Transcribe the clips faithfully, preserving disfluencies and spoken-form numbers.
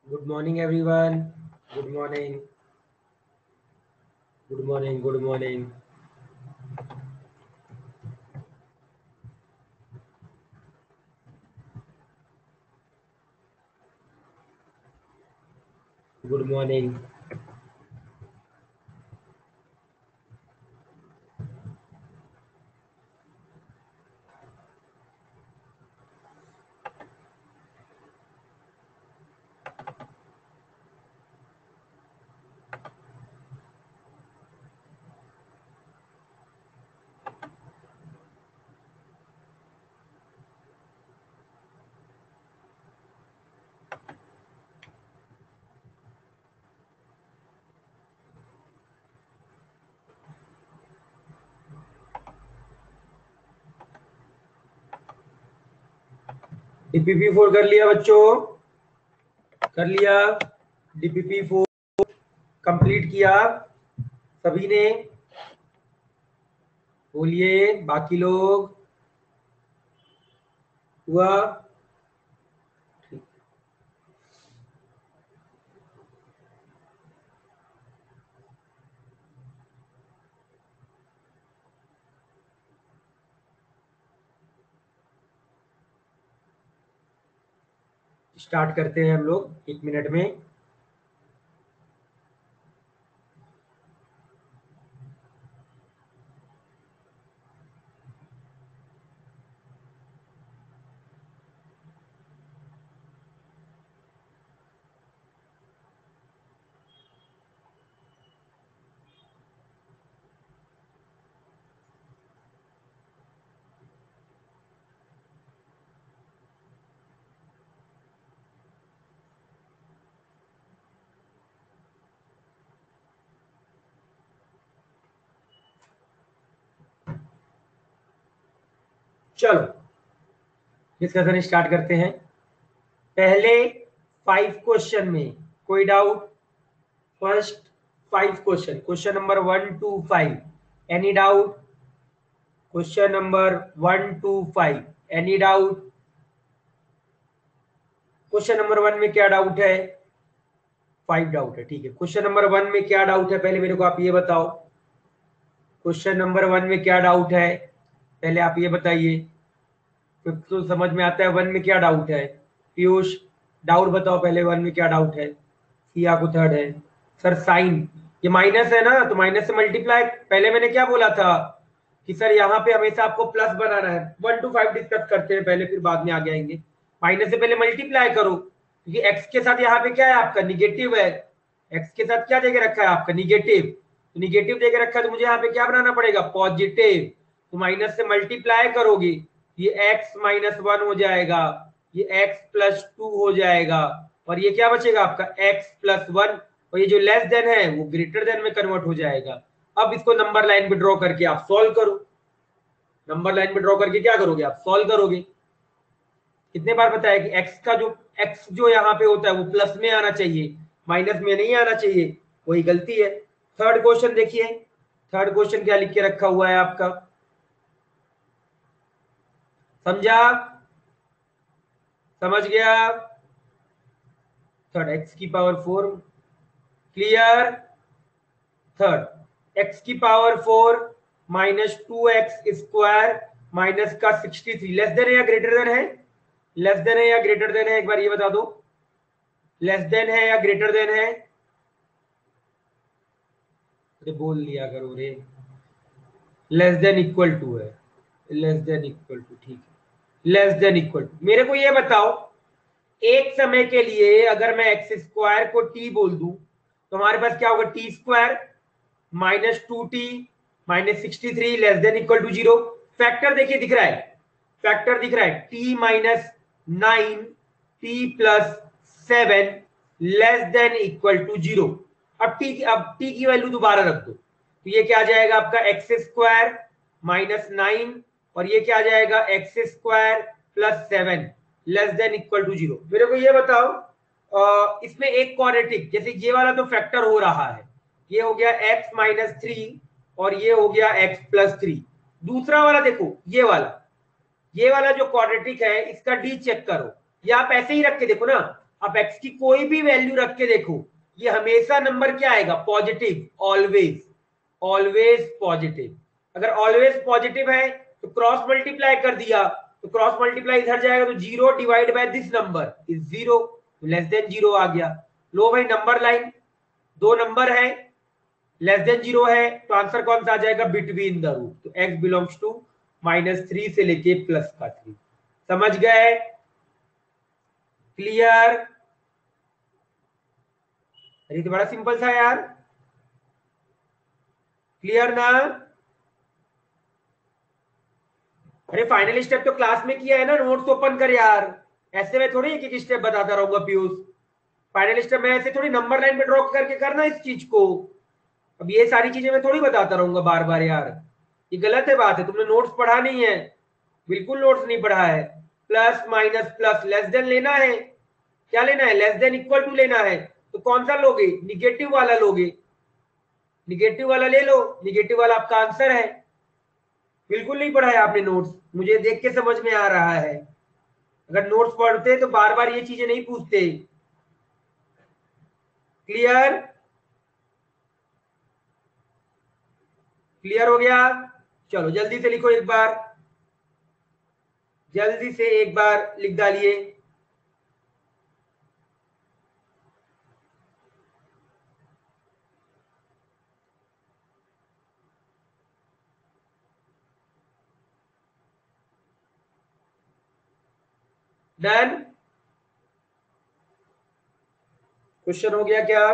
Good morning, everyone. Good morning. Good morning. Good morning. Good morning. DPP four कर लिया बच्चों? कर लिया? डीपीपी फोर कंप्लीट किया सभी ने? बोलिए बाकी लोग। हुआ? स्टार्ट करते हैं हम लोग एक मिनट में। चलो डिस्कशन स्टार्ट करते हैं। पहले फाइव क्वेश्चन में कोई doubt? First five question, question number one two five, any doubt? Question number one two five, any doubt? Question number one में क्या डाउट है? फाइव डाउट है, ठीक है। क्वेश्चन नंबर वन में क्या डाउट है पहले मेरे को आप ये बताओ। क्वेश्चन नंबर वन में क्या डाउट है पहले आप ये बताइए। फिफ्थ तो समझ में आता है, वन में क्या डाउट है? पीयूष डाउट बताओ पहले, वन में क्या डाउट है? सिया को थर्ड है। सर साइन ये माइनस है ना, तो माइनस से मल्टीप्लाई। पहले मैंने क्या बोला था कि सर यहाँ पे हमेशा आपको प्लस बनाना है। वन टू फाइव डिस्कस करते हैं पहले, फिर बाद में आगे आएंगे। माइनस से पहले मल्टीप्लाई करो, क्योंकि एक्स के साथ यहाँ पे क्या है आपका? निगेटिव है। एक्स के साथ क्या देके रखा है आपका? निगेटिव। तो निगेटिव देके रखा है तो मुझे यहाँ पे क्या बनाना पड़ेगा? पॉजिटिव। तो माइनस से मल्टीप्लाई करोगे, ये x माइनस वन हो जाएगा, ये x प्लस टू हो जाएगा, और ये क्या बचेगा आपका? x प्लस वन, और ये जो लेस देन है वो ग्रेटर देन में कन्वर्ट हो जाएगा। अब इसको नंबर लाइन पे ड्रॉ करके आप सॉल्व करो। नंबर लाइन पे ड्रॉ करके क्या करोगे आप? सॉल्व करोगे। कितने बार बताया कि x का जो x जो यहाँ पे होता है वो प्लस में आना चाहिए, माइनस में नहीं आना चाहिए, वही गलती है। थर्ड क्वेश्चन देखिए, थर्ड क्वेश्चन क्या लिख के रखा हुआ है आपका? समझा? समझ गया? थर्ड एक्स की power four, clear? Third X की power four minus two X square minus का सिक्सटी थ्री, लेस देन है या ग्रेटर देन है? लेस देन है या ग्रेटर देन है? एक बार ये बता दो, लेस देन है या ग्रेटर देन है? अरे बोल लिया करो रे। लेस देन इक्वल टू है, लेस देन इक्वल टू, ठीक है। लेस देन इक्वल टू, मेरे को ये बताओ, एक समय के लिए अगर मैं एक्स स्क्वायर को टी बोल दूं तो हमारे पास क्या होगा? T square minus two T minus sixty three less than equal to zero. Factor देखिए दिख रहा है, फैक्टर दिख रहा है, T minus nine T plus seven less than equal to zero. अब टी अब टी की वैल्यू दोबारा रख दो, तो ये क्या आ जाएगा आपका? एक्स स्क्वायर माइनस नाइन, और ये क्या आ जाएगा? X square plus seven less than equal to zero. मेरे को ये बताओ, आ, इसमें एक क्वाड्रेटिक, जैसे ये वाला तो फैक्टर हो रहा है, ये हो गया x माइनस थ्री और ये हो गया x प्लस थ्री। दूसरा वाला देखो, ये वाला ये वाला जो क्वाड्रेटिक है इसका डी चेक करो, या आप ऐसे ही रख के देखो ना, आप x की कोई भी वैल्यू रख के देखो, ये हमेशा नंबर क्या आएगा, पॉजिटिव, ऑलवेज, ऑलवेज पॉजिटिव। अगर ऑलवेज पॉजिटिव है तो क्रॉस मल्टीप्लाई कर दिया, तो क्रॉस मल्टीप्लाई इधर जाएगा तो zero divide by this number is zero, less than zero आ गया। लो भाई नंबर लाइन, दो नंबर है, लेस देन जीरो है, तो आंसर कौन सा आ जाएगा, बिटवीन द रूट। तो x belongs to minus three से लेके प्लस का थ्री। समझ गए, क्लियर? अरे तो बड़ा सिंपल था यार, क्लियर ना? अरे फाइनल स्टेप तो क्लास में किया है ना, नोट्स ओपन कर यार, ऐसे में थोड़ी एक एक स्टेप बताता रहूंगा पीयूष। फाइनल स्टेप में ऐसे थोड़ी नंबर लाइन पे ड्रॉ करके करना इस चीज को। अब ये सारी चीजें मैं थोड़ी बताता रहूंगा बार बार यार, ये गलत है बात है। तुमने नोट्स पढ़ा नहीं है, बिल्कुल नोट्स नहीं पढ़ा है। Plus minus plus less than लेना है, क्या लेना है, लेस देन इक्वल टू लेना है। तो कौन सा लोगे, निगेटिव वाला लोगे, निगेटिव वाला ले लो, निगेटिव वाला आपका आंसर है। बिल्कुल नहीं पढ़ा है आपने नोट्स, मुझे देख के समझ में आ रहा है। अगर नोट्स पढ़ते तो बार बार ये चीजें नहीं पूछते। क्लियर? क्लियर हो गया? चलो जल्दी से लिखो एक बार, जल्दी से एक बार लिख डालिए। डन? क्वेश्चन हो गया क्या?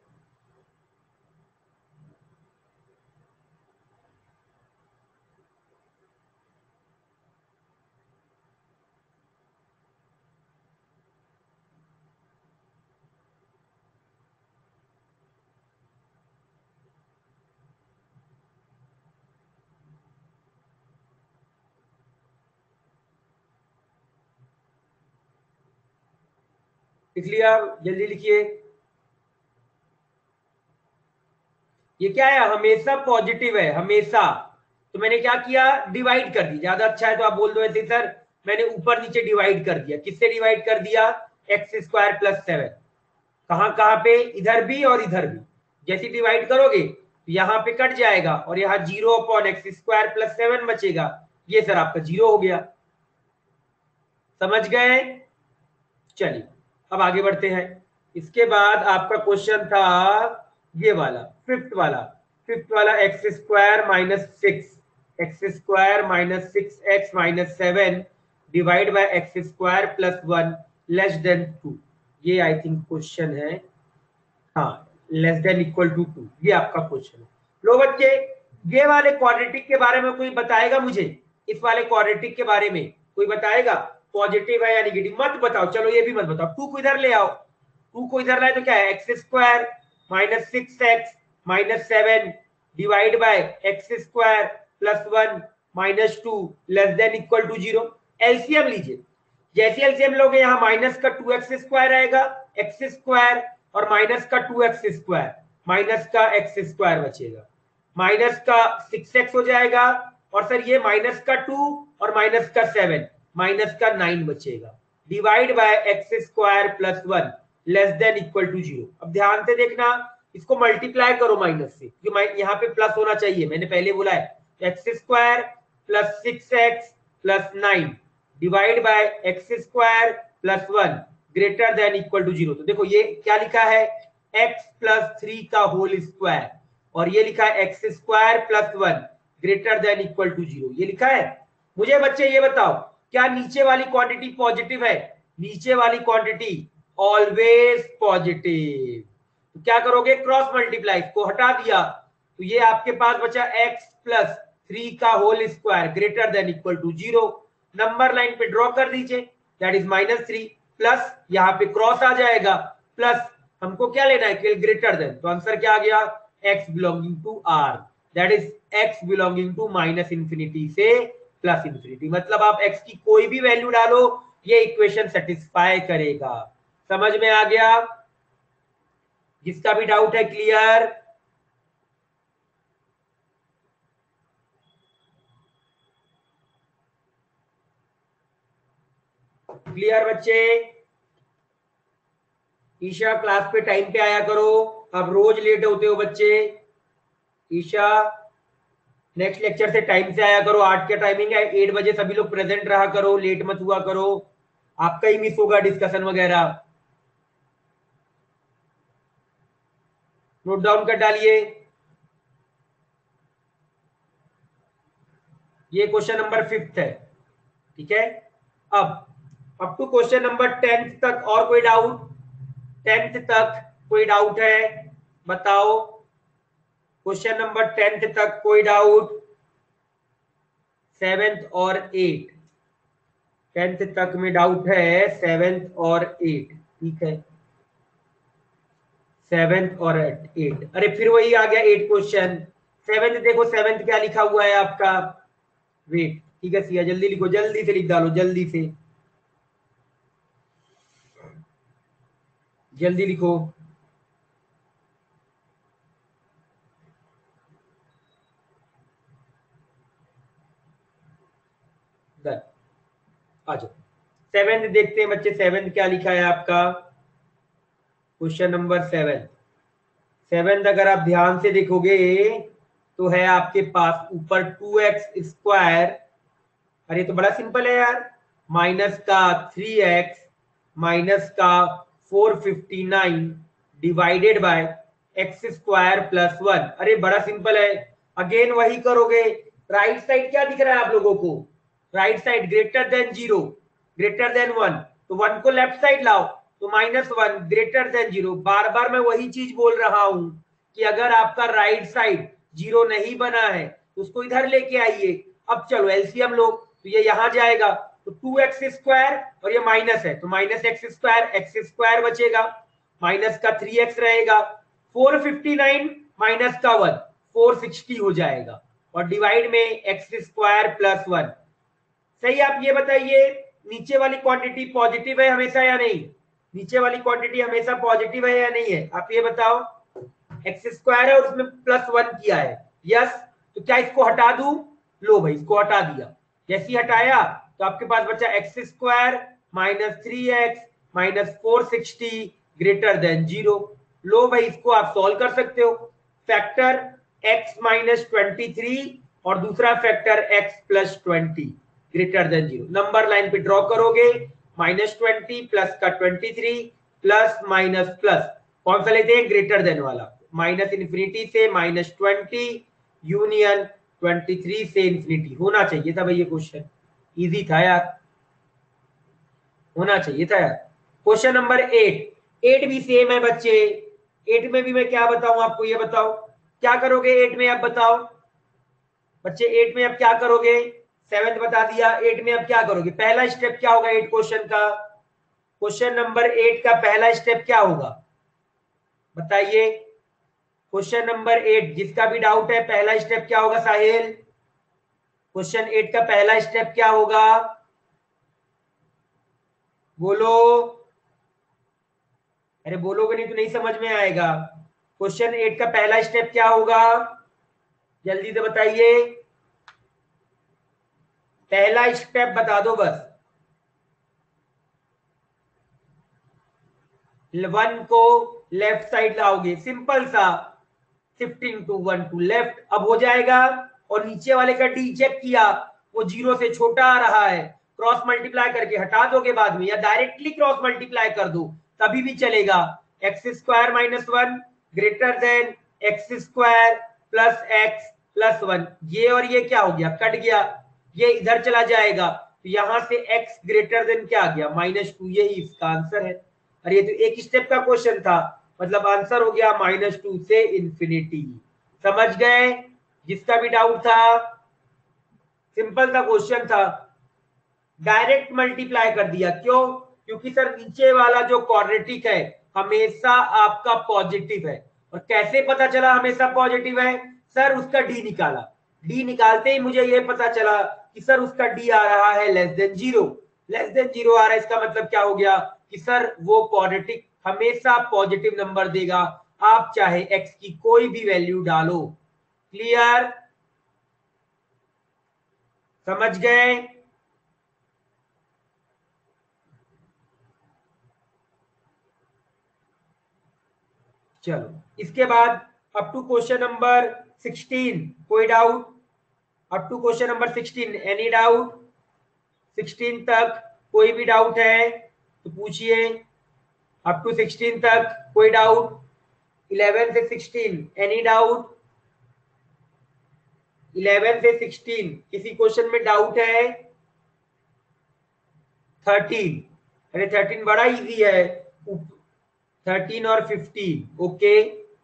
लिख लिया? जल्दी लिखिए। ये क्या है, हमेशा पॉजिटिव है, हमेशा। तो मैंने क्या किया, डिवाइड कर दी। ज्यादा अच्छा है तो आप बोल दो ऐसे, सर मैंने ऊपर नीचे डिवाइड कर दिया। किससे डिवाइड कर दिया, एक्स स्क्वायर प्लस सेवन। कहां कहां पे, इधर भी और इधर भी। जैसे डिवाइड करोगे तो यहाँ पे कट जाएगा और यहाँ zero upon X square plus seven बचेगा। ये सर आपका जीरो हो गया। समझ गए? चलिए अब आगे बढ़ते हैं। इसके बाद आपका क्वेश्चन था ये वाला, फिफ्थ वाला। फिफ्थ वाला X square minus six, X square minus six X minus seven divide by X square plus one less than two. ये आई थिंक क्वेश्चन है, हाँ, less than equal to two, ये आपका क्वेश्चन है। लो बच्चे, ये वाले क्वाड्रेटिक के बारे में कोई बताएगा मुझे, इस वाले क्वाड्रेटिक के बारे में कोई बताएगा, पॉजिटिव है या निगेटिव? मत बताओ, चलो ये भी मत बताओ। टू को इधर ले आओ, टू को इधर लाए तो क्या है, x square minus six X minus seven divide by X square plus one minus two less than equal to zero. LCM लीजिए, जैसे एलसीएम लोगे यहाँ माइनस का टू एक्स स्क्वायर आएगा, एक्स स्क्वायर और माइनस का टू एक्स स्क्वायर, माइनस का X square बचेगा, माइनस का सिक्स एक्स हो जाएगा, और सर ये माइनस का टू और माइनस का सेवन, माइनस का नाइन बचेगा, divide by X square plus one less than equal to zero. अब ध्यान से देखना, इसको मल्टीप्लाई करो माइनस से, क्योंकि यहाँ पे प्लस होना चाहिए, मैंने पहले बोला है। X square plus six X plus nine divide by X square plus one greater than equal to zero. तो देखो ये क्या लिखा है, एक्स प्लस थ्री का होल स्क्वायर, और ये लिखा है x square plus one greater than equal to zero, ये लिखा है। मुझे बच्चे ये बताओ, क्या नीचे वाली क्वांटिटी पॉजिटिव है? नीचे वाली क्वांटिटी ऑलवेज पॉजिटिव। तो क्या करोगे, क्रॉस मल्टीप्लाई, को हटा दिया, तो ये आपके पास बचा एक्स प्लस थ्री का whole square greater than equal to zero. Number line पे ड्रॉ कर दीजिए, that is minus three, plus यहाँ पे क्रॉस आ जाएगा, प्लस हमको क्या लेना है, ग्रेटर देन, तो आंसर क्या आ गया, X belonging to R, that is X belonging to minus infinity से प्लस इंफिनिटी। मतलब आप एक्स की कोई भी वैल्यू डालो, ये इक्वेशन सेटिस्फाई करेगा। समझ में आ गया? जिसका भी डाउट है क्लियर? क्लियर बच्चे? ईशा क्लास पे टाइम पे आया करो, अब रोज लेट होते हो बच्चे। ईशा नेक्स्ट लेक्चर से टाइम से आया करो, आठ का टाइमिंग है, एट बजे सभी लोग प्रेजेंट रहा करो, लेट मत हुआ करो, आपका ही मिस होगा डिस्कशन वगैरह। नोट डाउन कर डालिए। ये क्वेश्चन नंबर फिफ्थ है, ठीक है। अब up to question number tenth तक और कोई डाउट? टेंथ तक कोई डाउट है बताओ? क्वेश्चन नंबर टेंथ तक कोई डाउट? सेवेंथ और एट, टेंथ तक में डाउट है, सेवेंथ और एट, ठीक है। सेवेंथ और एट, अरे फिर वही आ गया एट क्वेश्चन। सेवेंथ देखो, सेवेंथ क्या लिखा हुआ है आपका? वेट, ठीक है सिया, जल्दी लिखो, जल्दी से लिख डालो, जल्दी से जल्दी लिखो। आ जाओ, सेवेंथ देखते हैं बच्चे, सेवेंथ क्या लिखा है आपका? क्वेश्चन नंबर सेवन, सेवेंथ अगर आप ध्यान से देखोगे तो है आपके पास ऊपर टू एक्स स्क्वायर, अरे तो बड़ा सिंपल है यार, माइनस का थ्री एक्स माइनस का four fifty nine divided by X square plus one. अरे बड़ा सिंपल है, अगेन वही करोगे। राइट साइड क्या दिख रहा है आप लोगों को? Right side greater than zero, greater than one, तो वन को लेफ्ट साइड लाओ, तो minus one greater than zero. बार बार मैं वही चीज बोल रहा हूं कि अगर आपका राइट साइड जीरो नहीं बना है तो उसको इधर लेके आइए। अब चलो एलसीएम लो, तो ये यहां जाएगा, तो टू एक्स स्क्वायर और ये माइनस है तो minus X square, X square बचेगा, माइनस का थ्री एक्स रहेगा, फोर फिफ्टी नाइन माइनस का वन, फोर सिक्सटी हो जाएगा, और डिवाइड में एक्स स्क्वायर प्लस वन। सही, आप ये बताइए नीचे वाली क्वांटिटी पॉजिटिव है हमेशा या नहीं? नीचे वाली क्वांटिटी हमेशा पॉजिटिव है या नहीं है? आप ये बताओ। एक्स स्क्वायर है और उसमें प्लस वन किया है, यस, तो क्या इसको हटा दूं? लो भाई, इसको हटा दिया। जैसे ही हटाया तो आपके पास बचा X square minus three X minus four sixty greater than zero. लो भाई, इसको आप सॉल्व कर सकते हो। Factor x minus twenty three और दूसरा factor x plus twenty greater than zero. Number line पे ड्रॉ करोगे, माइनस ट्वेंटी प्लस का twenty three plus minus plus, कौन सा लेते हैं? ग्रेटर देन वाला। माइनस इन्फिनिटी से minus twenty union twenty three से इन्फिनिटी। होना चाहिए था भाई ये क्वेश्चन, इजी था यार, होना चाहिए था यार। क्वेश्चन नंबर एट, एट भी सेम है बच्चे। एट में भी मैं क्या बताऊं आपको, ये बताओ क्या करोगे एट में, आप बताओ बच्चे। एट में अब क्या करोगे? सेवेंथ बता दिया, एट में अब क्या करोगे? पहला स्टेप क्या होगा एट क्वेश्चन का? क्वेश्चन नंबर एट का पहला स्टेप क्या होगा बताइए? क्वेश्चन नंबर एट जिसका भी डाउट है, पहला स्टेप क्या होगा साहिल? क्वेश्चन एट का पहला स्टेप क्या होगा? बोलो, अरे बोलोगे नहीं तो नहीं समझ में आएगा। क्वेश्चन एट का पहला स्टेप क्या होगा? जल्दी से बताइए, पहला स्टेप बता दो बस। वन को लेफ्ट साइड लाओगे, सिंपल सा, shifting to one to left, अब हो जाएगा। और नीचे वाले का डी चेक किया, वो जीरो से छोटा आ रहा है, क्रॉस मल्टीप्लाई करके हटा दोगे बाद में, या डायरेक्टली क्रॉस मल्टीप्लाई कर दो तभी भी चलेगा। X square minus one greater than X square plus X plus one. ये और ये क्या हो गया? कट गया, ये इधर चला जाएगा, तो यहां से x ग्रेटर देन क्या आ गया? Minus two. यही इसका आंसर है। अरे ये तो एक स्टेप का क्वेश्चन था, मतलब आंसर हो गया माइनस टू से इंफिनिटी। समझ गए? जिसका भी डाउट था, सिंपल सा क्वेश्चन था, डायरेक्ट मल्टीप्लाई कर दिया। क्यों? क्योंकि सर नीचे वाला जो क्वाड्रेटिक है हमेशा आपका पॉजिटिव है। और कैसे पता चला हमेशा पॉजिटिव है? सर उसका डी निकाला, डी निकालते ही मुझे ये पता चला कि सर उसका डी आ रहा है less than zero. Less than zero आ रहा है, इसका मतलब क्या हो गया कि सर वो क्वाड्रेटिक हमेशा पॉजिटिव नंबर देगा, आप चाहे एक्स की कोई भी वैल्यू डालो। क्लियर? समझ गए? चलो इसके बाद up to question number sixteen कोई doubt? Up to question number sixteen any doubt? Sixteen तक कोई भी डाउट है तो पूछिए। अप टू सिक्सटीन तक कोई डाउट? इलेवन से सिक्सटीन एनी डाउट? इलेवन से सिक्सटीन किसी क्वेश्चन में डाउट है? थर्टीन, अरे थर्टीन बड़ा इजी है। थर्टीन और फिफ्टीन ओके।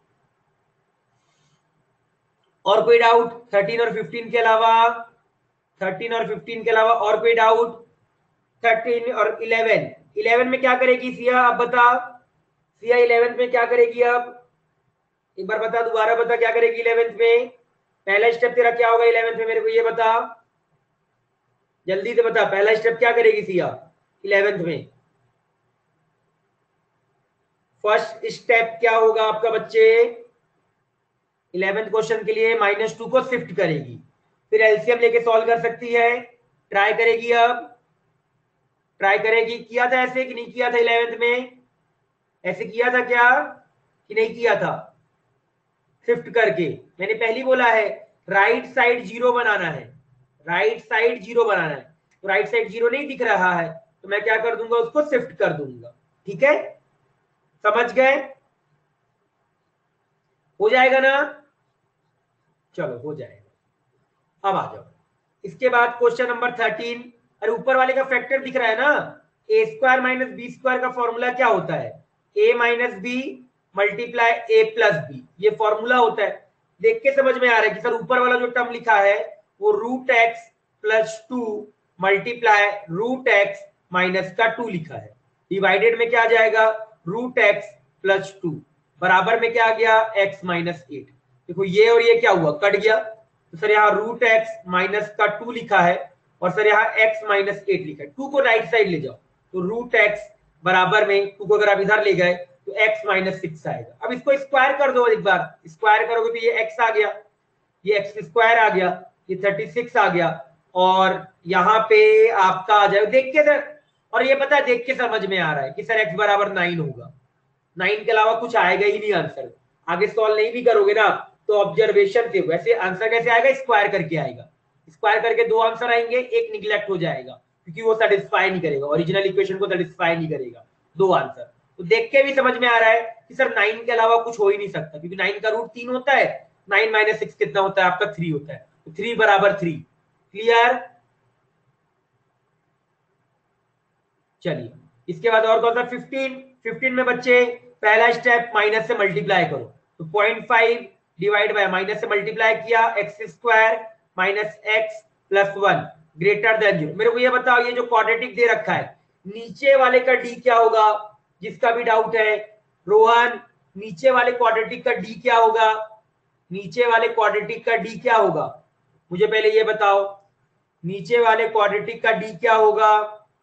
और कोई डाउट थर्टीन और फिफ्टीन के अलावा? थर्टीन और फिफ्टीन के अलावा और कोई डाउट? थर्टीन और इलेवन, इलेवन में क्या करेगी सिया अब बता? सिया इलेवेंथ में क्या करेगी अब? एक बार बता, दोबारा बता क्या करेगी इलेवेंथ में? पहला स्टेप तेरा क्या होगा इलेवेंथ में, मेरे को ये बता, जल्दी से बता। पहला स्टेप क्या करेगी सिया इलेवेंथ में? फर्स्ट स्टेप क्या होगा आपका बच्चे? इलेवेंथ क्वेश्चन के लिए माइनस टू को शिफ्ट करेगी, फिर एलसीएम लेके सॉल्व कर सकती है। ट्राई करेगी, अब ट्राई करेगी। किया था ऐसे कि नहीं किया था इलेवेंथ में? ऐसे किया था क्या कि नहीं किया था? शिफ्ट करके मैंने पहले बोला है राइट साइड जीरो बनाना है, राइट साइड जीरो बनाना है। तो राइट साइड जीरो नहीं दिख रहा है तो मैं क्या कर दूंगा, उसको शिफ्ट कर दूंगा। ठीक है, समझ गए? हो जाएगा ना? चलो हो जाएगा। अब आ जाओ इसके बाद क्वेश्चन नंबर थर्टीन। अरे ऊपर वाले का फैक्टर दिख रहा है ना? A square minus B square का फॉर्मूला क्या होता है? A minus B multiply A plus B, ये फॉर्मूला होता है। देख के समझ में आ रहा है कि सर ऊपर वाला जो टर्म लिखा है वो root X plus two multiply root X minus का टू लिखा है। डिवाइडेड में क्या आ जाएगा? रूट एक्स प्लस टू, बराबर में क्या आ गया? X minus eight. देखो ये और ये क्या हुआ, कट गया। तो सर यहाँ रूट एक्स माइनस का टू लिखा है और सर यहाँ एक्स माइनस एट लिखा है। टू को राइट साइड ले जाओ तो रूट एक्स बराबर में टू को अगर आप इधर ले गए तो x माइनस सिक्स आएगा। अब इसको स्क्वायर कर दो, एक बार स्क्वायर करोगे तो ये x आ गया, ये एक्स स्क्वायर आ गया, ये थर्टी सिक्स आ गया और यहाँ पे आपका आ जाएगा। देख के सर, और ये पता है देख के समझ में आ रहा है कि सर x बराबर नाइन होगा। नाइन के अलावा कुछ आएगा ही नहीं आंसर। आगे सॉल्व नहीं भी करोगे ना तो ऑब्जर्वेशन से वैसे आंसर कैसे आएगा? स्क्वायर करके आएगा। स्क्वायर करके दो आंसर आएंगे, एक निगलेक्ट हो जाएगा क्योंकि वो सेटिस्फाई नहीं करेगा, ओरिजिनल इक्वेशन को सेटिस्फाई नहीं करेगा। दो आंसर तो देख के भी समझ में आ रहा है कि सर नाइन के अलावा कुछ हो ही नहीं सकता क्योंकि नाइन का रूट तीन होता है। नाइन माइनस सिक्स कितना होता है आपका? थ्री होता है। तो थ्री बराबर थ्री। क्लियर? चलिए इसके बाद और कौन सा? फिफ्टीन। फिफ्टीन में बच्चे पहला स्टेप माइनस से मल्टीप्लाई करो तो point five divide by minus से मल्टीप्लाई किया X square minus X plus one greater than zero. मेरे को ये बताओ ये जो क्वाड्रेटिक दे रखा है नीचे वाले का डी क्या होगा? जिसका भी डाउट है रोहन, नीचे वाले क्वाड्रेटिक का डी क्या होगा? नीचे वाले क्वाड्रेटिक का डी क्या होगा? मुझे पहले ये बताओ नीचे वाले क्वाड्रेटिक का डी क्या होगा?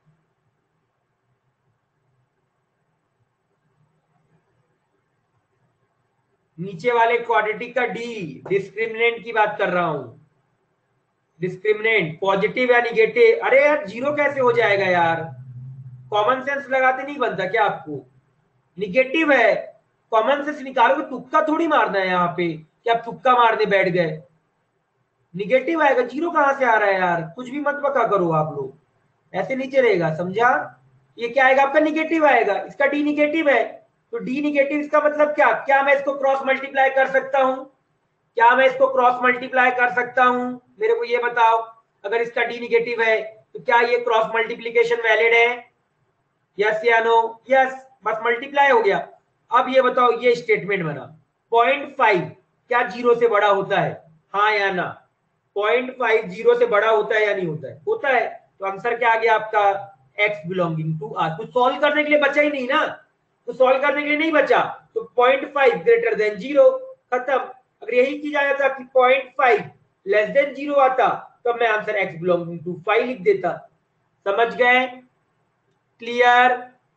नीचे वाले क्वाड्रेटिक का डी, डिस्क्रिमिनेंट की बात कर रहा हूं। डिस्क्रिमिनेंट पॉजिटिव या निगेटिव? अरे यार जीरो कैसे हो जाएगा यार? कॉमन सेंस लगाते नहीं बनता क्या आपको? निगेटिव है, कॉमन सेंस निकालोगे, तुक्का थोड़ी मारना है यहाँ पे कि आप तुक्का मारने बैठ गए। निगेटिव आएगा, जीरो कहां से आ रहा है यार? कुछ भी मत पका करो आप लोग, ऐसे नहीं चलेगा, समझा? ये क्या आएगा आपका? निगेटिव आएगा। इसका डी निगेटिव है तो डी निगेटिव इसका मतलब क्या? क्या मैं इसको क्रॉस मल्टीप्लाई कर सकता हूं? क्या मैं इसको क्रॉस मल्टीप्लाई कर सकता हूं? मेरे को ये बताओ, अगर इसका डी निगेटिव है तो क्या ये क्रॉस मल्टीप्लीकेशन वैलिड है? यस या नो? यस, बस मल्टीप्लाई हो गया। अब ये बताओ ये स्टेटमेंट बना पॉइंट फाइव क्या जीरो से बड़ा होता है? हाँ या ना? पॉइंट फाइव जीरो से बड़ा होता है या नहीं होता है? होता है। तो आंसर क्या आ गया आपका? x belonging to r। कुछ सॉल्व करने के लिए बचा ही नहीं ना, तो सॉल्व करने के लिए नहीं बचा तो point five greater than zero, खत्म। अगर यही किया जाता कि point five less than zero आता तो मैं answer x belonging to five लिख देता। समझ गए? क्लियर?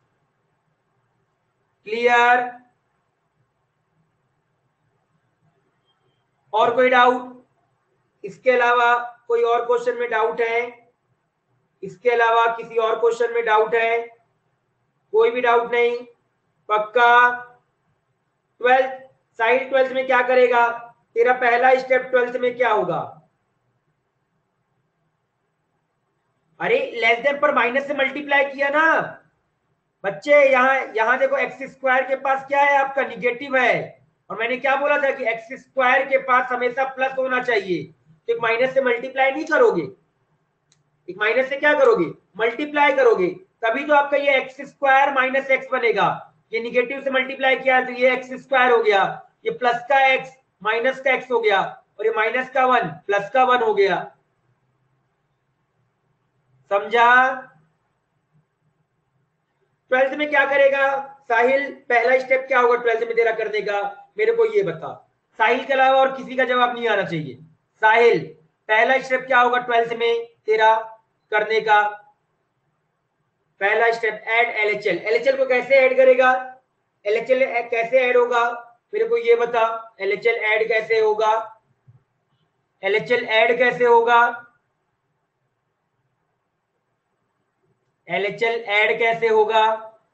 क्लियर? और कोई डाउट? इसके अलावा कोई और क्वेश्चन में डाउट है? इसके अलावा किसी और क्वेश्चन में डाउट है? कोई भी डाउट नहीं? पक्का? ट्वेल्थ, साहिल ट्वेल्थ में क्या करेगा? तेरा पहला स्टेप ट्वेल्थ में क्या होगा? अरे लेस देन पर माइनस से मल्टीप्लाई किया ना बच्चे। यहाँ यहाँ देखो एक्स स्क्वायर के पास क्या है आपका? निगेटिव है। और मैंने क्या बोला था कि एक्स स्क्वायर के पास हमेशा प्लस होना चाहिए। तो एक माइनस से मल्टीप्लाई नहीं करोगे, एक माइनस से क्या करोगे? मल्टीप्लाई करोगे, तभी तो आपका ये एक्स स्क्वायर माइनस एक्स बनेगा। ये निगेटिव से मल्टीप्लाई किया है तो ये एक्स स्क्वायर हो गया, ये प्लस का एक्स माइनस का एक्स हो गया, और ये माइनस का वन प्लस का वन हो गया। समझा? ट्वेल्थ में क्या करेगा साहिल? पहला स्टेप क्या होगा ट्वेल्थ में तेरा करने का? मेरे को ये बता। साहिल के अलावा और किसी का जवाब नहीं आना चाहिए। साहिल, पहला स्टेप क्या होगा ट्वेल्थ में तेरा करने का? पहला स्टेप ऐड एलएचएल। एलएचएल को कैसे ऐड करेगा? एलएचएल कैसे ऐड होगा मेरे को ये बता। एलएचएल ऐड कैसे होगा? एलएचएल ऐड कैसे होगा? एलएचएल ऐड कैसे होगा?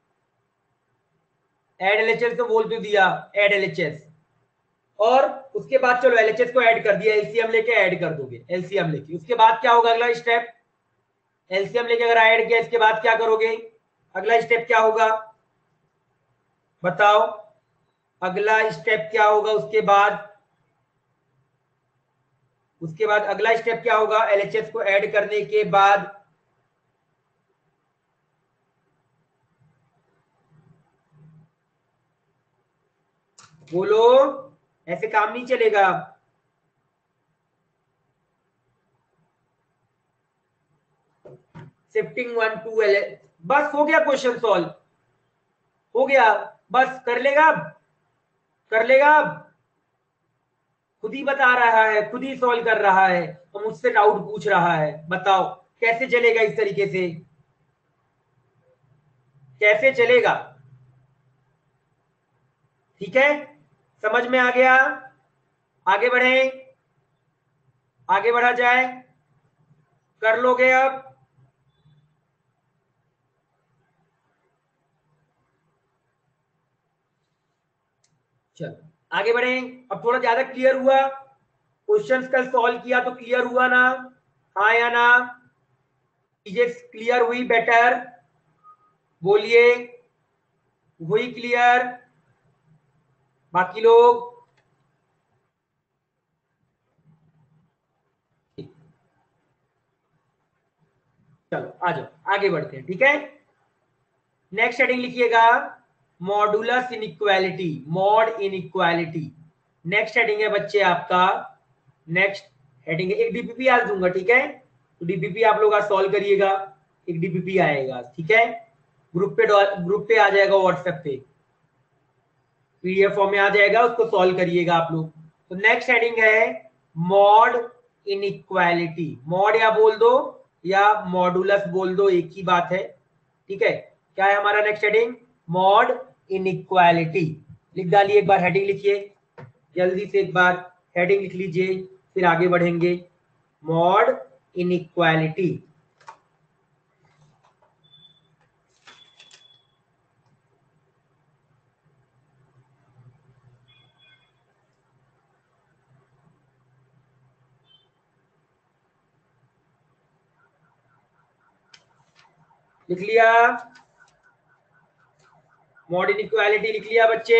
ऐड एलएचएल तो बोल तो दिया, ऐड एलएचएस। और उसके बाद चलो एलएचएस को ऐड कर दिया, एलसीएम लेके ऐड कर दोगे, एलसीएम लेके। उसके बाद क्या होगा अगला स्टेप? एलसीएम लेके अगर ऐड किया इसके बाद क्या करोगे? अगला स्टेप क्या होगा बताओ? अगला स्टेप क्या होगा उसके बाद? उसके बाद अगला स्टेप क्या होगा एलएचएस को ऐड करने के बाद? बोलो, ऐसे काम नहीं चलेगा। शिफ्टिंग वन टू एल, बस हो गया क्वेश्चन सॉल्व, हो गया। बस कर लेगा अब, कर लेगा अब। खुद ही बता रहा है, खुद ही सॉल्व कर रहा है और मुझसे डाउट पूछ रहा है। बताओ कैसे चलेगा इस तरीके से? कैसे चलेगा? ठीक है, समझ में आ गया? आगे बढ़े, आगे बढ़ा जाए। कर लोगे अब? चलो आगे बढ़े। अब थोड़ा ज्यादा क्लियर हुआ? क्वेश्चंस कल सॉल्व किया तो क्लियर हुआ ना? हाँ या ना? चीजें क्लियर हुई? बेटर बोलिए, हुई क्लियर? बाकी लोग? चलो आ जाओ आगे बढ़ते हैं। ठीक है, नेक्स्ट हेडिंग लिखिएगा modulus inequality, mod inequality. Next heading है बच्चे आपका, नेक्स्ट हेडिंग है, एक डीपीपी आज दूंगा। ठीक है, तो डीपीपी आप लोग आज सॉल्व करिएगा, एक डीपीपी आएगा। ठीक है, ग्रुप पे ग्रुप पे आ जाएगा, व्हाट्सएप पे पीडीएफ फॉर्म में आ जाएगा, उसको सॉल्व करिएगा आप लोग। तो नेक्स्ट हेडिंग है मॉड इनइक्वालिटी। मॉड या बोल दो या मॉडुलस बोल दो, एक ही बात है। ठीक है, क्या है हमारा नेक्स्ट हेडिंग? Mod inequality. लिख डालिए, एक बार हेडिंग लिखिए जल्दी से, एक बार हेडिंग लिख लीजिए, फिर आगे बढ़ेंगे। Mod inequality. लिख लिया? मॉड इनइक्वालिटी लिख लिया बच्चे?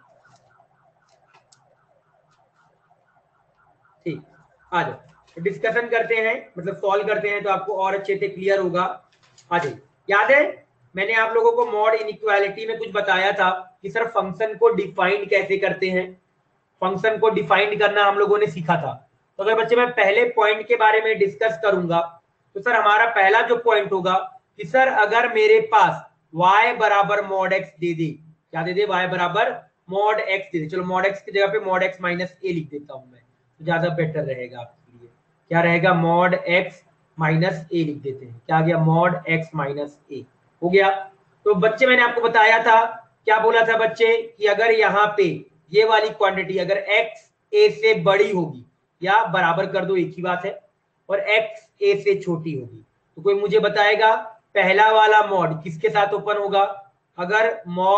ठीक, आ जाओ डिस्कशन करते हैं, मतलब सॉल्व करते हैं तो आपको और अच्छे से क्लियर होगा। आ जाइए। याद है मैंने आप लोगों को मॉड इनइक्वालिटी में कुछ बताया था कि सर फंक्शन को डिफाइन कैसे करते हैं, फंक्शन को डिफाइन करना हम लोगों ने सीखा था। तो अगर बच्चे मैं पहले पॉइंट के बारे में डिस्कस करूंगा तो सर हमारा पहला जो पॉइंट होगा कि सर अगर मेरे पास y बराबर मॉड x दे दे, क्या दे दे? y बराबर मॉड x दे दे। चलो मॉड x की जगह पे मॉड x माइनस ए लिख देता हूं मैं, तो ज्यादा बेटर रहेगा आपके लिए। क्या रहेगा? मॉड x माइनस ए लिख देते हैं। क्या आ गया? मॉड x माइनस ए हो गया। तो बच्चे मैंने आपको बताया था, क्या बोला था बच्चे, कि अगर यहाँ पे ये वाली क्वांटिटी अगर x a से बड़ी होगी, या बराबर कर दो एक ही बात है, और x a से छोटी होगी, तो कोई मुझे बताएगा पहला वाला मॉड किसके साथ ओपन होगा? अगर मॉड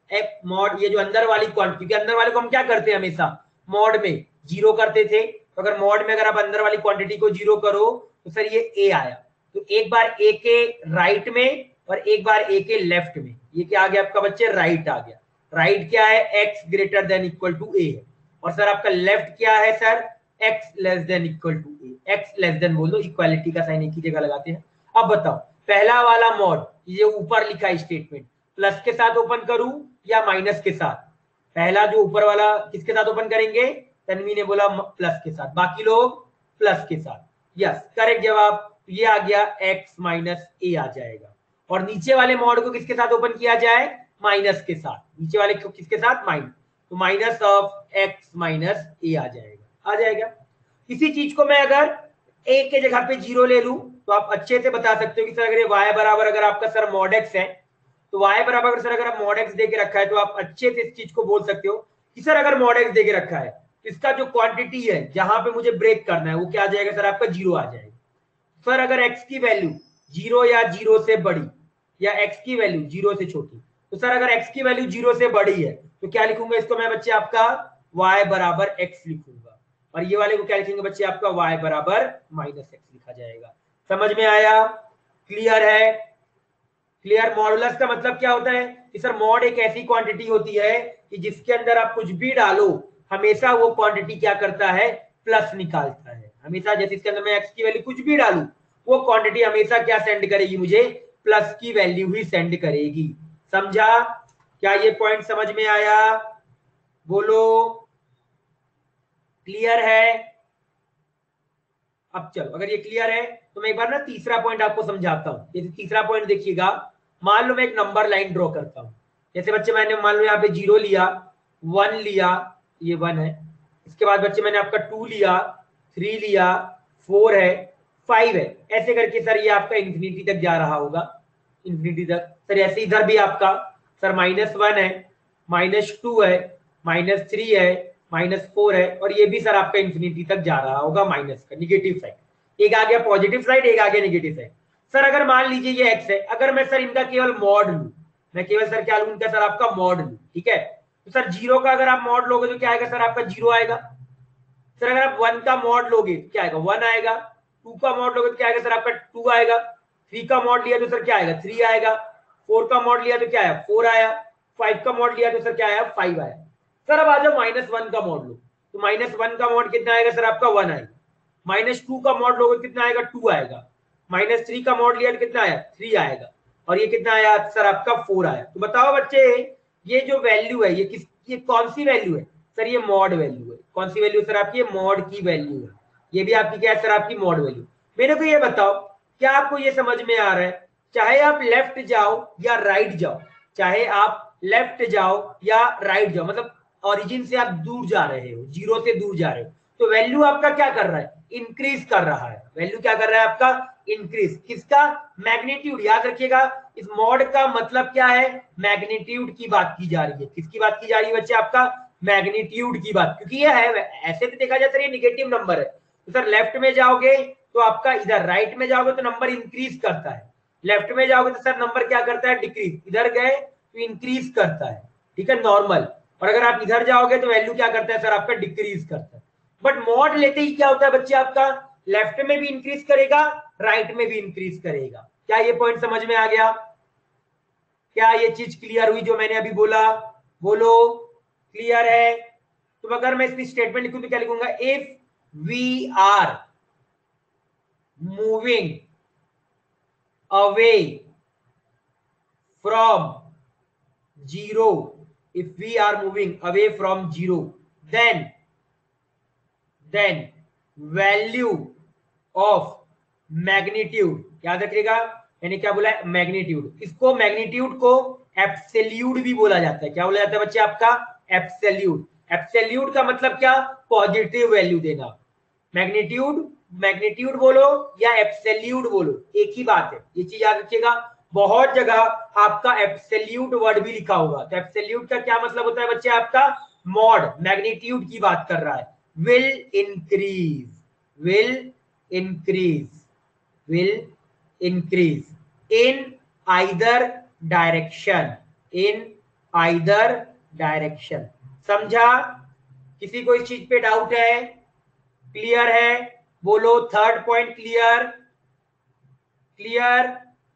एक मॉड, ये जो अंदर वाली क्वांटिटी, क्योंकि अंदर वाले को हम क्या करते हैं हमेशा मॉड में जीरो करते थे, तो अगर मॉड में अगर आप अंदर वाली क्वांटिटी को जीरो करो तो सर ये ए आया, तो एक बार ए के राइट में और एक बार ए के लेफ्ट में, ये क्या आ गया आपका बच्चे राइट आ गया। राइट क्या है, X greater than equal to A है, और सर आपका लेफ्ट क्या है sir, X less than equal to A. X less than बोल दो, इक्वालिटी का साइन एक ही जगह लगाते हैं। अब बताओ पहला वाला मॉड, ये ऊपर लिखा है स्टेटमेंट, प्लस के साथ ओपन करूं या माइनस के साथ? पहला जो ऊपर वाला किसके साथ ओपन करेंगे, तन्वी ने बोला प्लस के साथ, बाकी लोग प्लस के साथ। यस करेक्ट जवाब, ये आ गया x माइनस ए आ जाएगा। और नीचे वाले मॉड को किसके साथ ओपन किया जाए, माइनस के साथ, नीचे वाले को किसके साथ, माइनस, तो minus of x minus A आ जाएगा, आ जाएगा। इसी चीज को मैं अगर a के जगह पे जीरो ले लूं तो आप अच्छे से बता सकते हो कि सर अगर ये y बराबर अगर आपका सर मॉड x है, तो y बराबर अगर सर अगर आप मॉड x दे के रखा है तो आप अच्छे से इस चीज को बोल सकते हो कि सर अगर मॉड x दे के रखा है तो इसका जो क्वांटिटी है जहां पे मुझे ब्रेक करना है वो क्या आ जाएगा सर, आपका जीरो आ जाएगा। सर अगर x की वैल्यू जीरो या जीरो से बड़ी या x की वैल्यू जीरो से छोटी, तो सर अगर x की वैल्यू जीरो से बड़ी है तो क्या लिखूंगा इसको मैं बच्चे, आपका y बराबर x लिखूंगा, और ये वाले को क्या लिखेंगे बच्चे, आपका y बराबर माइनस एक्स लिखा जाएगा। समझ में आया, क्लियर है? क्लियर। मॉडुलस का मतलब क्या होता है कि सर मॉड एक ऐसी क्वांटिटी होती है कि जिसके अंदर आप कुछ भी डालो हमेशा वो क्वांटिटी क्या करता है, प्लस निकालता है हमेशा। जैसे इसके अंदर मैं x की वैल्यू कुछ भी डालूं वो क्वांटिटी हमेशा क्या सेंड करेगी, मुझे प्लस की वैल्यू ही सेंड करेगी। समझा? क्या ये पॉइंट समझ में आया? बोलो क्लियर है? अब चलो अगर ये क्लियर है तो मैं एक बार ना तीसरा पॉइंट आपको समझाता हूं। ये तीसरा पॉइंट देखिएगा, मान लो मैं एक नंबर लाइन ड्रॉ करता हूं, जैसे बच्चे मैंने मान लो यहाँ पे जीरो लिया, वन लिया, ये वन है, इसके बाद बच्चे मैंने आपका टू लिया, थ्री लिया, फोर है, फाइव है, ऐसे करके सर ये आपका इंफिनिटी तक जा रहा होगा, इंफिनिटी तक। सर ऐसे इधर भी आपका सर माइनस वन है, माइनस टू है, माइनस थ्री है, माइनस फोर है, और ये भी सर आपका इंफिनिटी तक जा रहा होगा माइनस का, निगेटिव साइड। एक आ गया पॉजिटिव साइड, एक आ गया निगेटिव साइड। सर अगर मान लीजिए ये एक्स है, अगर मैं सर इनका केवल मॉड लूं, मैं केवल सर क्या लूं इनका, सर आपका मॉड लूं, ठीक है, तो सर जीरो का अगर आप मॉड लोगे तो क्या आएगा सर, आपका जीरो आएगा। सर अगर आप वन का मॉड लोगे तो क्या आएगा, वन आएगा। टू का मॉड लोगे तो क्या आएगा सर, आपका टू आएगा। थ्री का मॉड लिया तो सर क्या आएगा, थ्री आएगा। फोर का मॉड लिया तो क्या आया, फोर आया। फाइव का मॉड लिया तो सर क्या आया, फाइव आया। सर अब आ जाओ माइनस वन का मॉड लो, तो माइनस वन का मॉड कितना आएगा सर, आपका वन आएगा। माइनस टू का मॉड लोगे कितना आएगा, टू आएगा। माइनस थ्री का मॉड लिया तो कितना आया, थ्री आएगा। और ये कितना आया सर, आपका फोर आया। तो बताओ बच्चे ये जो वैल्यू है ये किस, ये कौन सी वैल्यू है सर, ये मॉड वैल्यू है। कौन सी वैल्यू सर आपकी, मॉड की वैल्यू है। ये भी आपकी क्या है सर, आपकी मॉड वैल्यू। मेरे को ये बताओ क्या आपको ये समझ में आ रहा है, चाहे आप लेफ्ट जाओ या राइट जाओ, चाहे आप लेफ्ट जाओ या राइट जाओ, मतलब ओरिजिन से आप दूर जा रहे हो, जीरो से दूर जा रहे हो, तो वैल्यू आपका क्या कर रहा है, इंक्रीज कर रहा है। वैल्यू क्या कर रहा है आपका, इंक्रीज। किसका, मैग्नीट्यूड। याद रखिएगा इस मॉड का मतलब क्या है, मैग्नीट्यूड की बात की जा रही है। किसकी बात की जा रही है बच्चे, आपका मैग्नीट्यूड की बात। क्योंकि ये है, ऐसे तो देखा जाए सर ये निगेटिव नंबर है, तो सर लेफ्ट में जाओगे तो आपका इधर, राइट में जाओगे तो नंबर इंक्रीज करता है, लेफ्ट में जाओगे तो सर नंबर क्या करता है, डिक्रीज। इधर गए तो इंक्रीज करता है, ठीक है, नॉर्मल। और अगर आप इधर जाओगे तो वैल्यू क्या करता है सर, आपका डिक्रीज करता है। बट मॉड लेते ही क्या होता है बच्चे, आपका लेफ्ट में भी इंक्रीज करेगा, राइट में भी इंक्रीज करेगा। क्या ये पॉइंट समझ में आ गया? क्या ये चीज क्लियर हुई जो मैंने अभी बोला? बोलो क्लियर है? तो अगर मैं इसकी स्टेटमेंट लिखूं तो क्या लिखूंगा, if we are moving away from zero, if we are moving away from zero, then then value of magnitude, याद रखिएगा मैंने क्या बोला है, मैग्नीट्यूड। इसको मैग्नीट्यूड को एब्सोल्यूट भी बोला जाता है। क्या बोला जाता है बच्चे, आपका एब्सोल्यूट। एब्सोल्यूट का मतलब क्या, पॉजिटिव वैल्यू देना। मैग्नीट्यूड, मैग्नीट्यूड बोलो या एब्सोल्यूट बोलो, एक ही बात है, ये चीज याद रखिएगा। बहुत जगह आपका एब्सोल्यूट वर्ड भी लिखा होगा, तो एब्सोल्यूट का क्या मतलब होता है बच्चे, आपका मॉड, मैग्नीट्यूड की बात कर रहा है। Will increase, will increase, will increase in either direction, in either direction. समझा? किसी को इस चीज पे डाउट है? क्लियर है? बोलो third point clear? Clear?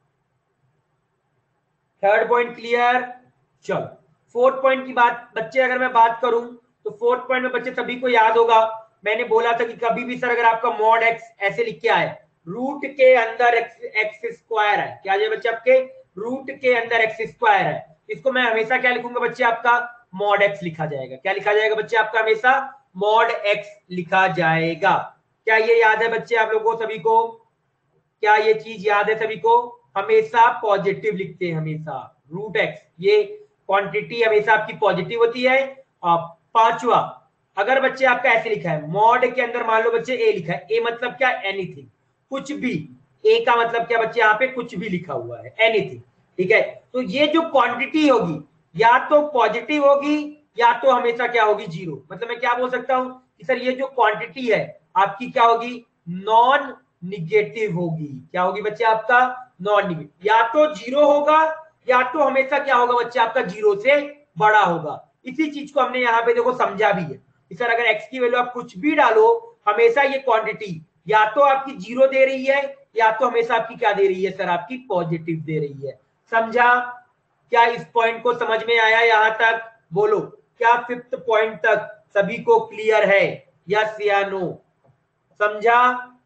Third point clear? चलो फोर्थ पॉइंट की बात बच्चे अगर मैं बात करूं तो फोर्थ पॉइंट में बच्चे सभी को याद होगा, मैंने बोला था कि कभी भी सर अगर आपका मॉड एक्स ऐसे लिख के आए, रूट के अंदर एक्स एक्स स्क्वायर है, क्या ये बच्चे आपके रूट के अंदर एक्स स्क्वायर है, इसको मैं हमेशा क्या लिखूंगा बच्चे आपका मॉड एक्स लिखा जाएगा। क्या लिखा जाएगा बच्चे आपका? हमेशा मॉड एक्स लिखा जाएगा। क्या ये याद है बच्चे आप लोगों को सभी को? क्या ये चीज याद है सभी को? हमेशा पॉजिटिव लिखते हैं, हमेशा रूट एक्स, ये क्वांटिटी हमेशा आपकी पॉजिटिव होती है। और पांचवा, अगर बच्चे आपका ऐसे लिखा है मॉड के अंदर, मान लो बच्चे ए लिखा है, ए मतलब क्या? एनीथिंग, कुछ भी। ए का मतलब क्या बच्चे? यहाँ पे कुछ भी लिखा हुआ है, एनीथिंग। ठीक है, तो ये जो क्वांटिटी होगी या तो पॉजिटिव होगी या तो हमेशा क्या होगी? जीरो। मतलब मैं क्या बोल सकता हूं कि सर ये जो क्वांटिटी है आपकी क्या होगी? नॉन निगेटिव होगी। क्या होगी बच्चे आपका? Non negative. या तो जीरो होगा या तो हमेशा क्या होगा बच्चे आपका? जीरो से बड़ा होगा। इसी चीज को हमने यहाँ पे देखो समझा भी है कि सर अगर एक्स की वैल्यू आप कुछ भी डालो, हमेशा ये क्वांटिटी या तो आपकी जीरो दे रही है या तो हमेशा आपकी क्या दे रही है सर? आपकी पॉजिटिव दे रही है। समझा? क्या इस पॉइंट को समझ में आया यहां तक? बोलो क्या फिफ्थ पॉइंट तक सभी को क्लियर है? यस या नो? समझा?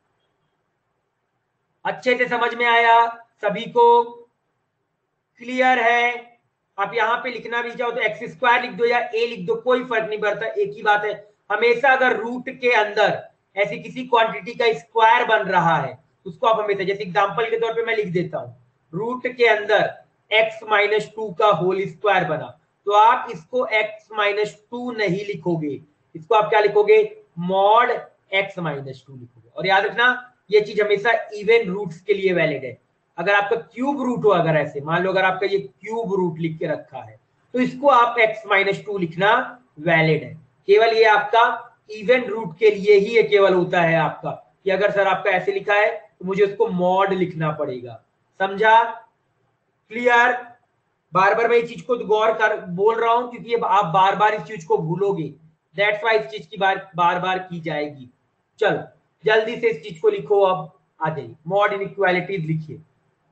अच्छे से समझ में आया सभी को? क्लियर है? आप यहां पे लिखना भी चाहो तो एक्स स्क्वायर लिख दो या ए लिख दो, कोई फर्क नहीं पड़ता, एक ही बात है। हमेशा अगर रूट के अंदर ऐसी किसी क्वांटिटी का स्क्वायर बन रहा है उसको आप हमेशा, जैसे एग्जांपल के तौर पे मैं लिख देता हूं, रूट के अंदर x माइनस टू का होल स्क्वायर बना, तो आप इसको x माइनस टू नहीं लिखोगे, इसको आप क्या लिखोगे? मॉड x माइनस टू लिखोगे। और याद रखना ये चीज हमेशा इवन रूट्स के लिए वैलिड है। अगर आपका क्यूब रूट हो, अगर ऐसे मान लो अगर आपका ये क्यूब रूट लिख के रखा है तो इसको आप x माइनस टू लिखना वैलिड है। केवल ये आपका इवन रूट के लिए ही ये केवल होता है आपका कि अगर सर आपका ऐसे लिखा है तो मुझे उसको मॉड लिखना पड़ेगा। समझा? क्लियर? बार बार मैं इस चीज को गौर कर बोल रहा हूं क्योंकि आप बार बार इस चीज को भूलोगे, दैट्स वाई इस चीज की बार बार बार की जाएगी। चलो जल्दी से इस चीज को लिखो, अब आ जाइए, मॉड इनइक्वालिटीज लिखिए,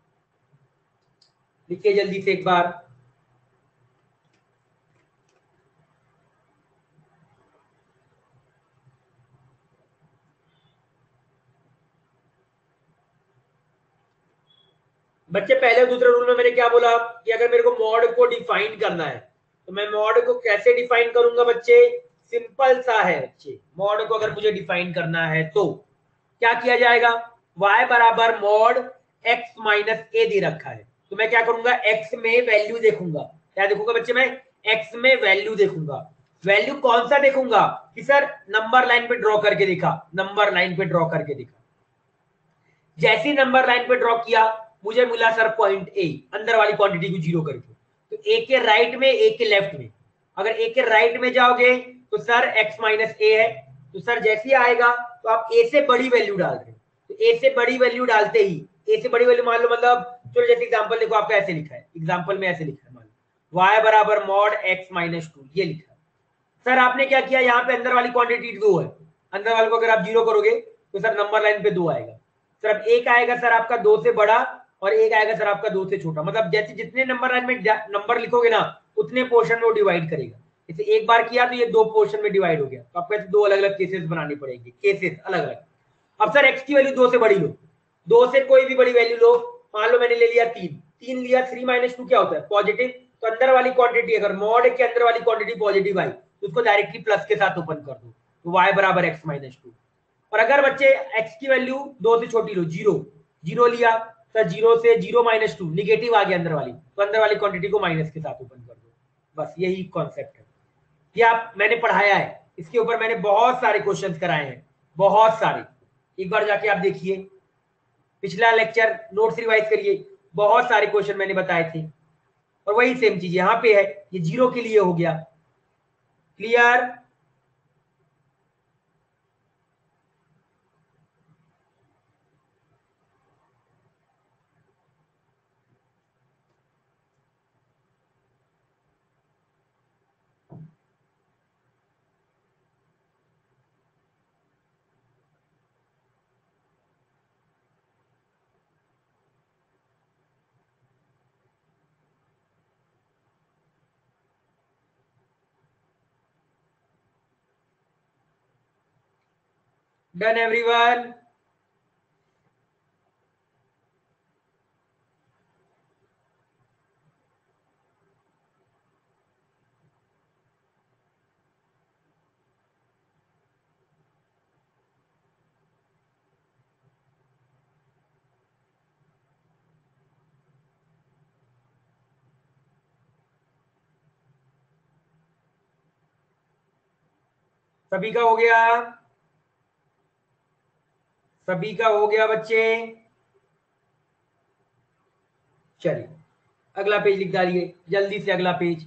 लिखिए जल्दी से एक बार। बच्चे पहले दूसरे रूल में मैंने क्या बोला कि अगर मेरे को मॉड को डिफाइन करना है तो मैं मॉड को कैसे डिफाइन करूंगा बच्चे? सिंपल सा है बच्चे, मॉड को अगर मुझे डिफाइन करना है तो क्या किया जाएगा? y बराबर मॉड x माइनस ए दे रखा है तो मैं क्या करूंगा? x में वैल्यू देखूंगा। क्या देखूंगा बच्चे? मैं x में वैल्यू देखूंगा। वैल्यू कौन सा देखूंगा? कि सर नंबर लाइन पे ड्रॉ करके देखा, नंबर लाइन पे ड्रॉ करके देखा, जैसी नंबर लाइन पे ड्रॉ किया मुझे मिला सर पॉइंट ए, अंदर वाली क्वांटिटी को जीरो करके, तो ए के राइट में ए के लेफ्ट में, अगर ए के राइट में जाओगे तो सर x माइनस ए है, तो सर जैसे ही आएगा तो आप ए से बड़ी वैल्यू डाल रहे हो, तो ए से बड़ी वैल्यू डालते ही, ए से बड़ी वैल्यू मान लो, मतलब चलो जैसे एग्जांपल देखो आपका ऐसे लिखा है, एग्जांपल में ऐसे लिखा है, मान लो y बराबर मॉड x माइनस टू, ये लिखा है। सर आपने क्या किया? यहाँ पे अंदर वाली क्वांटिटी दो है, अंदर वाले को अगर आप जीरो करोगे तो सर नंबर लाइन पे दो आएगा, सर अब एक आएगा सर आपका दो से बड़ा और एक आएगा सर आपका दो से छोटा, मतलब जैसे जितने नंबर लाइन में नंबर लिखोगे ना उतने पोर्शन में वो डिवाइड करेगा। जैसे एक बार किया तो ये दो पोर्शन में डिवाइड हो गया, तो आपको ऐसे दो अलग अलग केसेस बनाने पड़ेंगे, केसेस अलग अलग। अब सर एक्स की वैल्यू दो से बड़ी लो, दो से कोई भी बड़ी वैल्यू लो, मान लो मैंने ले लिया तीन, तीन लिया, थ्री माइनस टू क्या होता है? पॉजिटिव, तो अंदर वाली क्वांटिटी, अगर मॉड के अंदर वाली क्वांटिटी पॉजिटिव आई तो उसको डायरेक्टली प्लस के साथ ओपन कर दो, तो y बराबर एक्स माइनस टू। और अगर बच्चे x की वैल्यू दो से छोटी लो, जीरो, जीरो लिया, सर जीरो से जीरो माइनस टू, निगेटिव आ गया अंदर वाली, तो अंदर वाली क्वांटिटी को माइनस के साथ ओपन कर दो। बस यही कॉन्सेप्ट है, ये आप मैंने पढ़ाया है, इसके ऊपर मैंने बहुत सारे क्वेश्चंस कराए हैं, बहुत सारे, एक बार जाके आप देखिए, पिछला लेक्चर नोट्स रिवाइज करिए, बहुत सारे क्वेश्चन मैंने बताए थे। और वही सेम चीज यहाँ पे है, ये जीरो के लिए हो गया। क्लियर? Done everyone? सभी का हो गया? सभी का हो गया बच्चे? चलिए अगला पेज लिख डालिए जल्दी से, अगला पेज।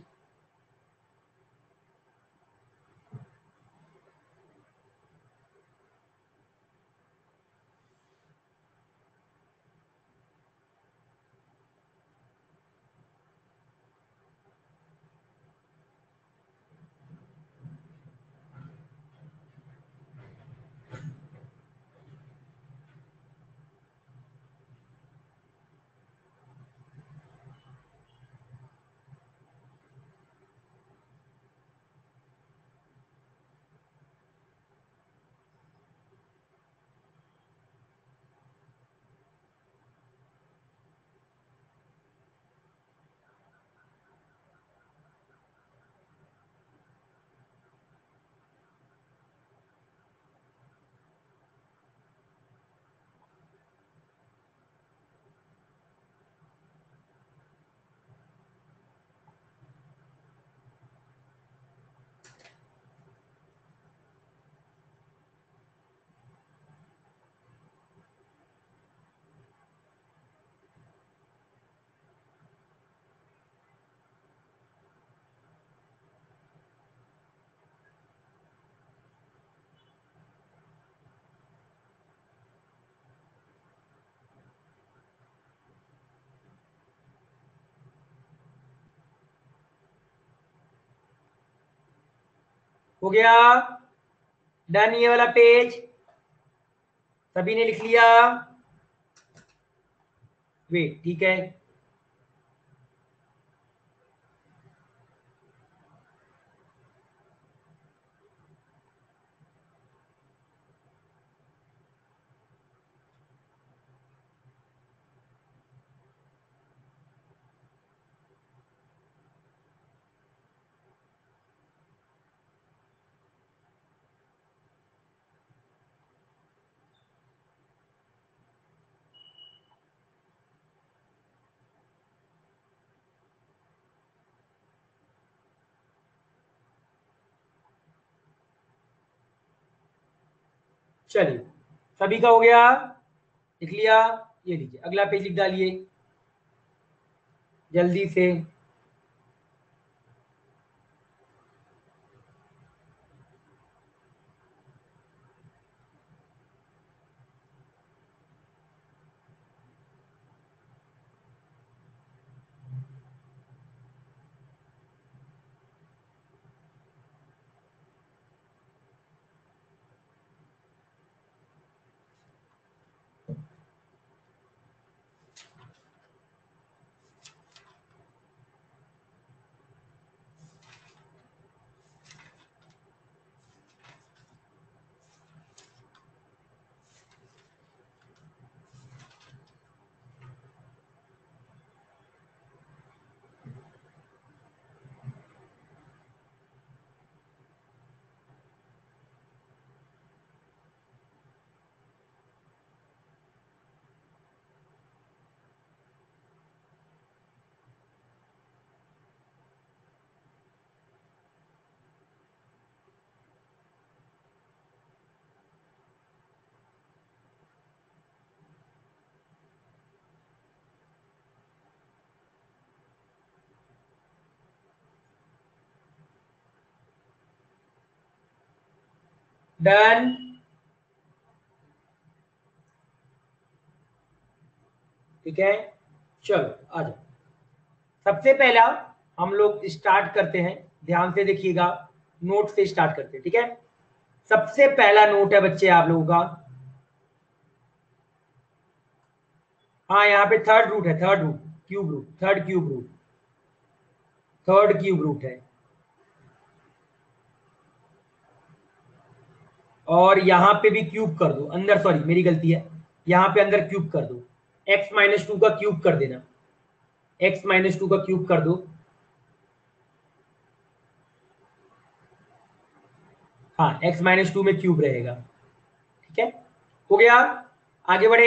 हो गया? डन ये वाला पेज? सभी ने लिख लिया? वेट, ठीक है। चलिए सभी का हो गया? लिख लिया? ये लीजिए अगला पेज लिख डालिए जल्दी से। डन? ठीक है, चलो आ जाओ। सबसे पहला हम लोग स्टार्ट करते हैं, ध्यान से देखिएगा, नोट से स्टार्ट करते हैं। ठीक है, सबसे पहला नोट है बच्चे आप लोगों का, हाँ यहाँ पे थर्ड रूट है, third root, cube root, third cube root, third cube root है। और यहां पे भी क्यूब कर दो अंदर, सॉरी मेरी गलती है, यहां पे अंदर क्यूब कर दो, x माइनस टू का क्यूब कर देना, x माइनस टू का क्यूब कर दो, हाँ x माइनस टू में क्यूब रहेगा, ठीक है, हो गया। आगे बढ़े,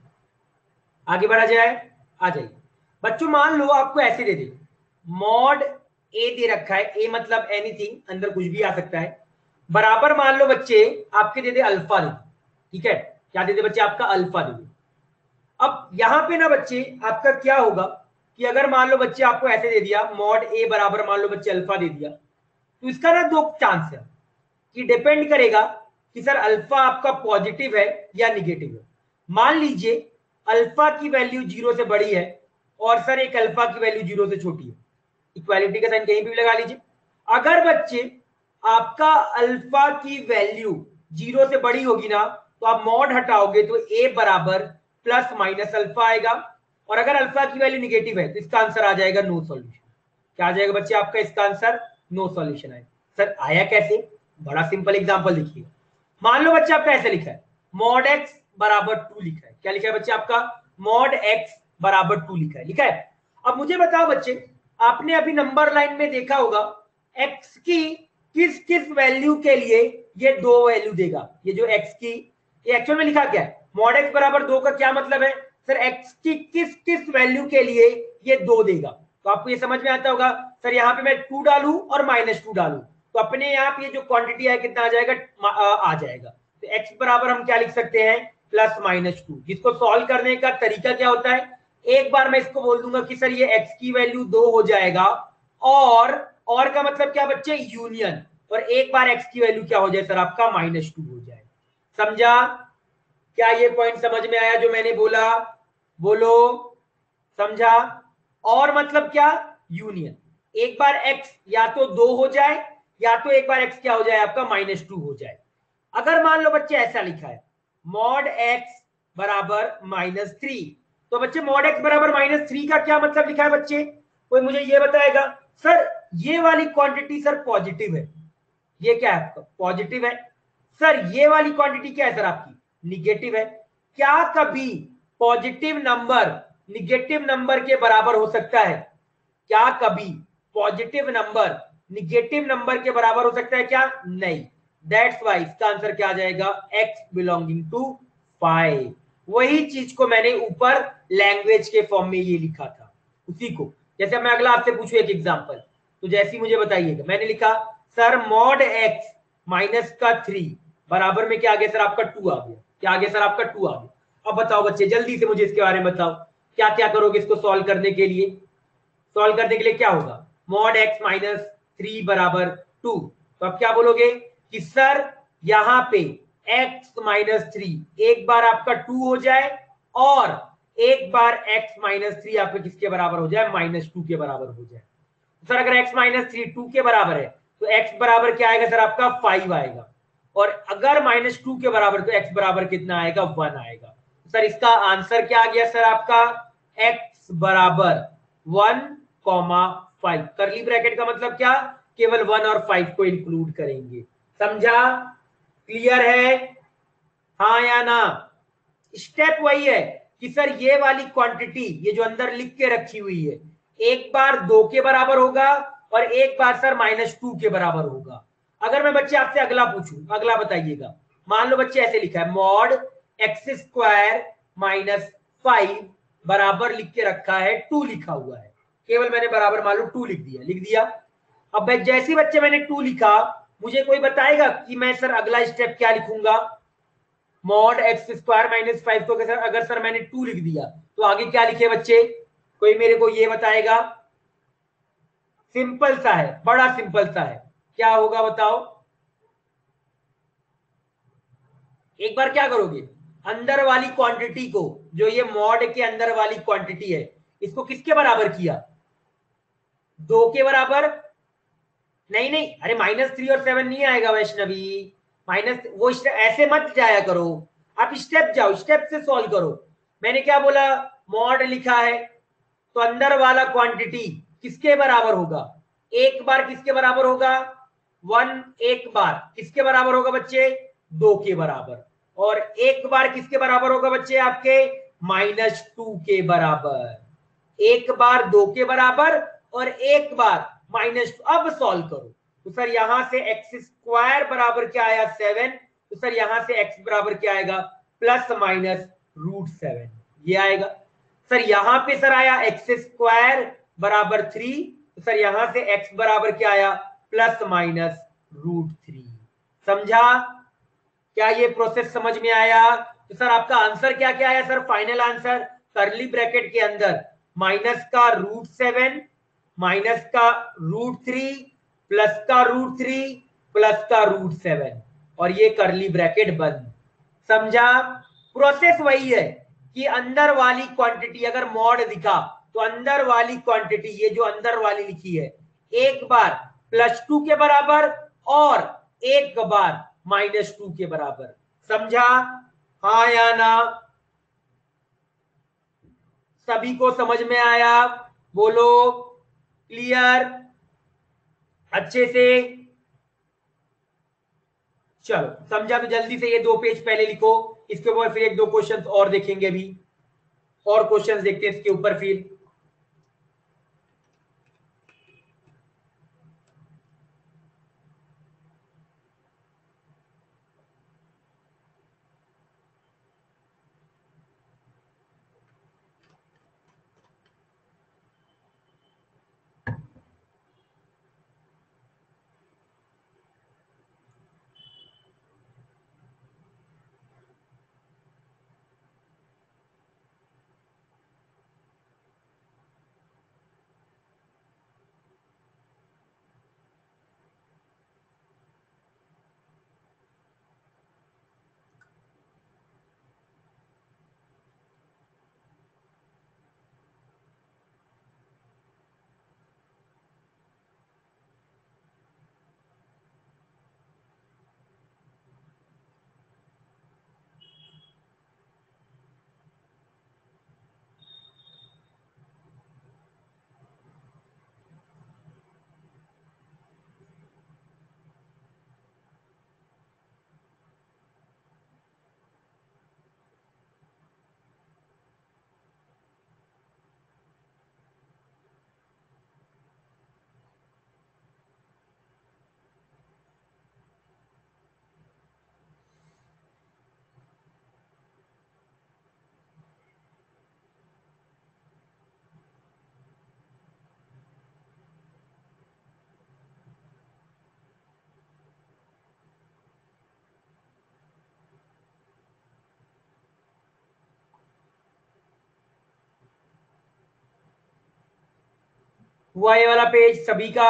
आगे बढ़ा जाए, आ जाइए बच्चों। मान लो आपको ऐसे दे दे, मॉड ए दे रखा है, ए मतलब एनीथिंग, अंदर कुछ भी आ सकता है, बराबर मान लो बच्चे आपके दे दे अल्फा दे, ठीक है, क्या दे दे बच्चे, आपका अल्फा दे दे। अब यहां पे ना बच्चे आपका क्या होगा कि अगर मान लो बच्चे आपको ऐसे दे दिया, मॉड ए बराबर मान लो बच्चे अल्फा दे दिया, तो इसका ना दो चांस है कि डिपेंड करेगा कि सर अल्फा आपका पॉजिटिव है या निगेटिव है। मान लीजिए अल्फा की वैल्यू जीरो से बड़ी है और सर एक अल्फा की वैल्यू जीरो से छोटी है, इक्वालिटी का साइन कहीं भी लगा लीजिए। अगर बच्चे आपका अल्फा की वैल्यू जीरो से बड़ी होगी ना, तो आप मॉड हटाओगे तो ए बराबर प्लस माइनस अल्फा आएगा, और अगर अल्फा की वैल्यू निगेटिव है तो इसका आंसर आ जाएगा नो सॉल्यूशन। क्या आ जाएगा बच्चे आपका इसका आंसर, नो सॉल्यूशन आएगा। सर आया कैसे, बड़ा सिंपल एग्जांपल देखिए। मान लो बच्चे आपका ऐसे लिखा है, मॉड एक्स बराबर टू लिखा है, क्या लिखा है बच्चे आपका, मॉड एक्स बराबर टू लिखा है, लिखा है। अब मुझे बताओ बच्चे, आपने अभी नंबर लाइन में देखा होगा एक्स की किस किस वैल्यू के लिए ये दो वैल्यू देगा, ये जो एक्स की, ये एक्चुअल में लिखा क्या है, मॉड एक्स बराबर दो का क्या मतलब है, सर एक्स की किस किस वैल्यू के लिए ये दो देगा। तो आपको ये समझ में आता होगा, सर यहाँ पे मैं टू डालू और माइनस टू डालू, तो अपने यहाँ पे ये जो क्वांटिटी है कितना आ जाएगा, आ जाएगा। तो x बराबर हम क्या लिख सकते हैं, प्लस माइनस टू। जिसको सॉल्व करने का तरीका क्या होता है, एक बार मैं इसको बोल दूंगा कि सर ये x की वैल्यू दो हो जाएगा, और और का मतलब क्या बच्चे, यूनियन, और एक बार x की वैल्यू क्या हो जाए सर आपका, माइनस टू हो जाए। समझा, क्या ये पॉइंट समझ में आया जो मैंने बोला, बोलो, समझा। और मतलब क्या, यूनियन, एक बार x या तो दो हो जाए या तो एक बार x क्या हो जाए आपका, माइनस टू हो जाए। अगर मान लो बच्चे ऐसा लिखा है, मॉड x बराबर माइनस थ्री, तो बच्चे मॉड x बराबर माइनस थ्री का क्या मतलब लिखा है बच्चे, कोई मुझे ये बताएगा। सर ये वाली क्वांटिटी सर पॉजिटिव है, ये क्या है आपका, पॉजिटिव है। सर ये वाली क्वांटिटी क्या है सर आपकी, निगेटिव है। क्या कभी पॉजिटिव नंबर निगेटिव नंबर के बराबर हो सकता है, क्या कभी पॉजिटिव नंबर निगेटिव नंबर के बराबर हो सकता है क्या, नहीं। दैट्स वाई इसका आंसर क्या आ जाएगा, x बिलोंगिंग टू फाइव। वही चीज को मैंने ऊपर लैंग्वेज के फॉर्म में ये लिखा था, उसी को। जैसे मैं अगला आपसे पूछूं एक एग्जांपल, तो जैसी मुझे बताइएगा, मैंने लिखा सर मॉड x माइनस का थ्री बराबर में क्या आ गया सर आपका, टू आ गया, क्या आ गया सर आपका, टू आ गया। अब बताओ बच्चे जल्दी से मुझे इसके बारे में बताओ, क्या क्या करोगे इसको सॉल्व करने के लिए, सॉल्व करने के लिए क्या होगा, मॉड एक्स माइनस थ्री बराबर टू, तो आप क्या बोलोगे कि सर यहां पे x माइनस थ्री एक बार आपका टू हो जाए, और एक बार x माइनस थ्री आपके किसके बराबर हो जाए, माइनस टू के बराबर हो जाए। सर अगर x माइनस थ्री टू के बराबर है तो x बराबर क्या आएगा सर आपका, फाइव आएगा, और अगर माइनस टू के बराबर तो x बराबर कितना आएगा, वन आएगा। सर इसका आंसर क्या आ गया सर आपका, x बराबर one comma five, curly bracket का मतलब क्या, केवल वन और फाइव को इंक्लूड करेंगे। समझा, क्लियर है, हाँ या ना। स्टेप वही है कि सर ये वाली क्वांटिटी, ये जो अंदर लिख के रखी हुई है, एक बार दो के बराबर होगा और एक बार सर माइनस टू के बराबर होगा। अगर मैं बच्चे आपसे अगला पूछूं, अगला बताइएगा, मान लो बच्चे ऐसे लिखा है, mod x square minus five बराबर लिख के रखा है, टू लिखा हुआ है, केवल मैंने बराबर मान लो टू लिख दिया, लिख दिया। अब जैसे बच्चे मैंने टू लिखा, मुझे कोई बताएगा कि मैं सर अगला स्टेप क्या लिखूंगा, mod x square minus five को अगर, अगर सर मैंने टू लिख दिया तो आगे क्या लिखे बच्चे, कोई मेरे को ये बताएगा। सिंपल सा है, बड़ा सिंपल सा है, क्या होगा बताओ। एक बार क्या करोगे, अंदर वाली क्वांटिटी को, जो ये मॉड के अंदर वाली क्वांटिटी है, इसको किसके बराबर किया, दो के बराबर। नहीं नहीं, अरे माइनस थ्री और सेवन नहीं आएगा वैष्णवी, माइनस वो ऐसे मत जाया करो, आप स्टेप जाओ, स्टेप से सॉल्व करो। मैंने क्या बोला, मॉड लिखा है तो अंदर वाला क्वांटिटी किसके बराबर होगा, एक बार किसके बराबर होगा, वन, एक बार किसके बराबर होगा बच्चे, दो के बराबर, और एक बार किसके बराबर होगा बच्चे आपके, माइनस टू के बराबर। एक बार दो के बराबर और एक बार माइनस टू। अब सॉल्व करो तो सर यहां से एक्स स्क्वायर बराबर क्या आया, सेवन। तो सर यहां से एक्स बराबर क्या आएगा, प्लस माइनस रूट सेवन, ये आएगा। सर यहां पे सर आया एक्स स्क्वायर बराबर थ्री, तो सर यहां से एक्स बराबर क्या आया, प्लस माइनस रूट थ्री। समझा, क्या ये प्रोसेस समझ में आया? तो सर आपका आंसर क्या क्या आया sir, final answer curly bracket के अंदर माइनस का रूट सेवन, माइनस का रूट थ्री, प्लस का रूट थ्री, प्लस का रूट सेवन, और ये करली ब्रैकेट बंद। समझा, प्रोसेस वही है कि अंदर वाली क्वांटिटी अगर मॉड दिखा तो अंदर वाली क्वांटिटी, ये जो अंदर वाली लिखी है, एक बार प्लस टू के बराबर और एक बार माइनस टू के बराबर। समझा, हाँ या ना? सभी को समझ में आया? बोलो क्लियर अच्छे से। चलो समझा तो जल्दी से ये दो पेज पहले लिखो, इसके ऊपर फिर एक दो क्वेश्चंस और देखेंगे अभी, और क्वेश्चंस देखते हैं इसके ऊपर फिर। हुआ ये वाला पेज सभी का?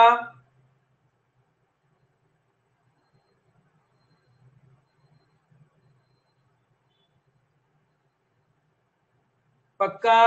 पक्का?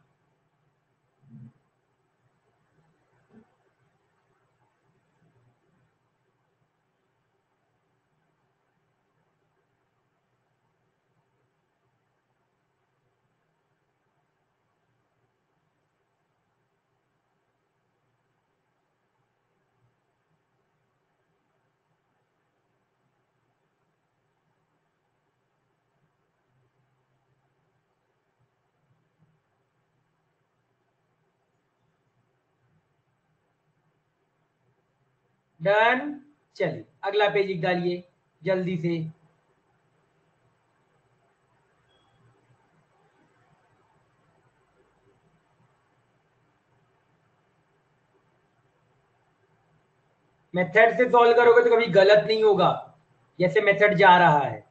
डन। चलिए अगला पेज लिख डालिए जल्दी से। मेथड से सॉल्व करोगे तो कभी गलत नहीं होगा, जैसे मेथड जा रहा है।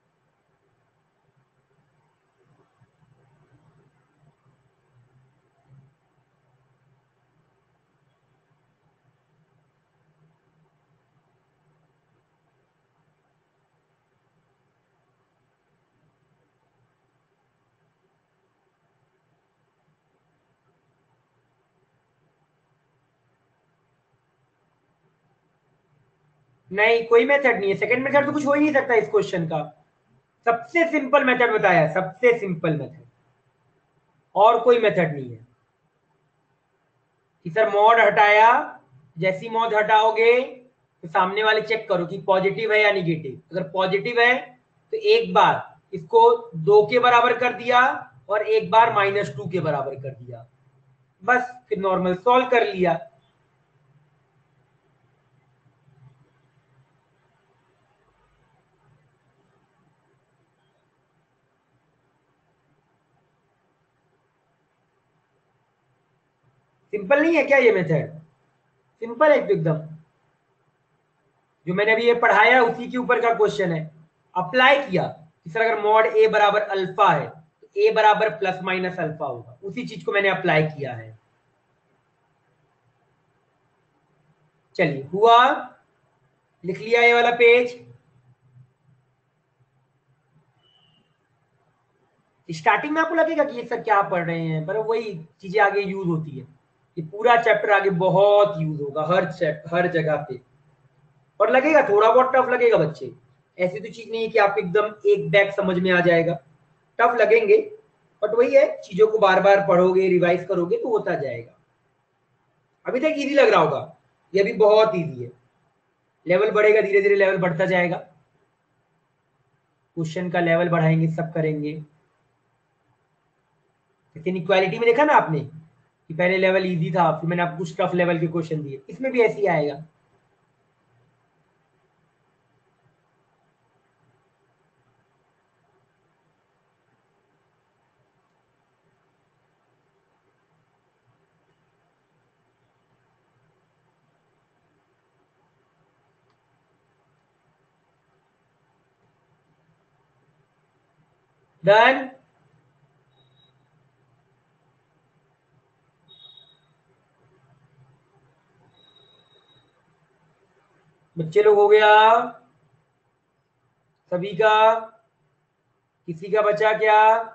नहीं कोई मेथड नहीं है, सेकंड मेथड तो कुछ हो ही नहीं सकता इस क्वेश्चन का। सबसे सिंपल मेथड बताया, सबसे सिंपल मेथड, और कोई मेथड नहीं है कि सर मॉड हटाया, जैसी मॉड हटाओगे तो सामने वाले चेक करो कि पॉजिटिव है या निगेटिव। अगर पॉजिटिव है तो एक बार इसको दो के बराबर कर दिया और एक बार माइनस टू के बराबर कर दिया, बस फिर नॉर्मल सॉल्व कर लिया। सिंपल नहीं है क्या ये मेथड? सिंपल है एकदम। जो मैंने अभी ये पढ़ाया है उसी के ऊपर का क्वेश्चन है, अप्लाई किया। इस तरह अगर मॉड ए बराबर अल्फा है तो ए बराबर प्लस माइनस अल्फा होगा, उसी चीज को मैंने अप्लाई किया है। चलिए हुआ, लिख लिया ये वाला पेज। स्टार्टिंग में आपको लगेगा कि ये सर क्या पढ़ रहे हैं, पर वही चीजें आगे यूज होती है। ये पूरा चैप्टर आगे बहुत यूज होगा हर चैप्टर हर जगह पे, और लगेगा थोड़ा बहुत टफ लगेगा बच्चे। ऐसी तो चीज नहीं है कि आप एकदम एक बैग समझ में आ जाएगा, टफ लगेंगे, बट वही है, चीजों को बार बार पढ़ोगे रिवाइज करोगे तो होता जाएगा। अभी तक इजी लग रहा होगा, ये भी बहुत इजी है। लेवल बढ़ेगा, धीरे धीरे लेवल बढ़ता जाएगा, क्वेश्चन का लेवल बढ़ाएंगे, सब करेंगे। लेकिन इक्वालिटी में देखा ना आपने कि पहले लेवल इजी था, फिर मैंने आपको कुछ टफ लेवल के क्वेश्चन दिए, इसमें भी ऐसे ही आएगा। डन। बच्चे लोग हो गया सभी का? किसी का बचा क्या?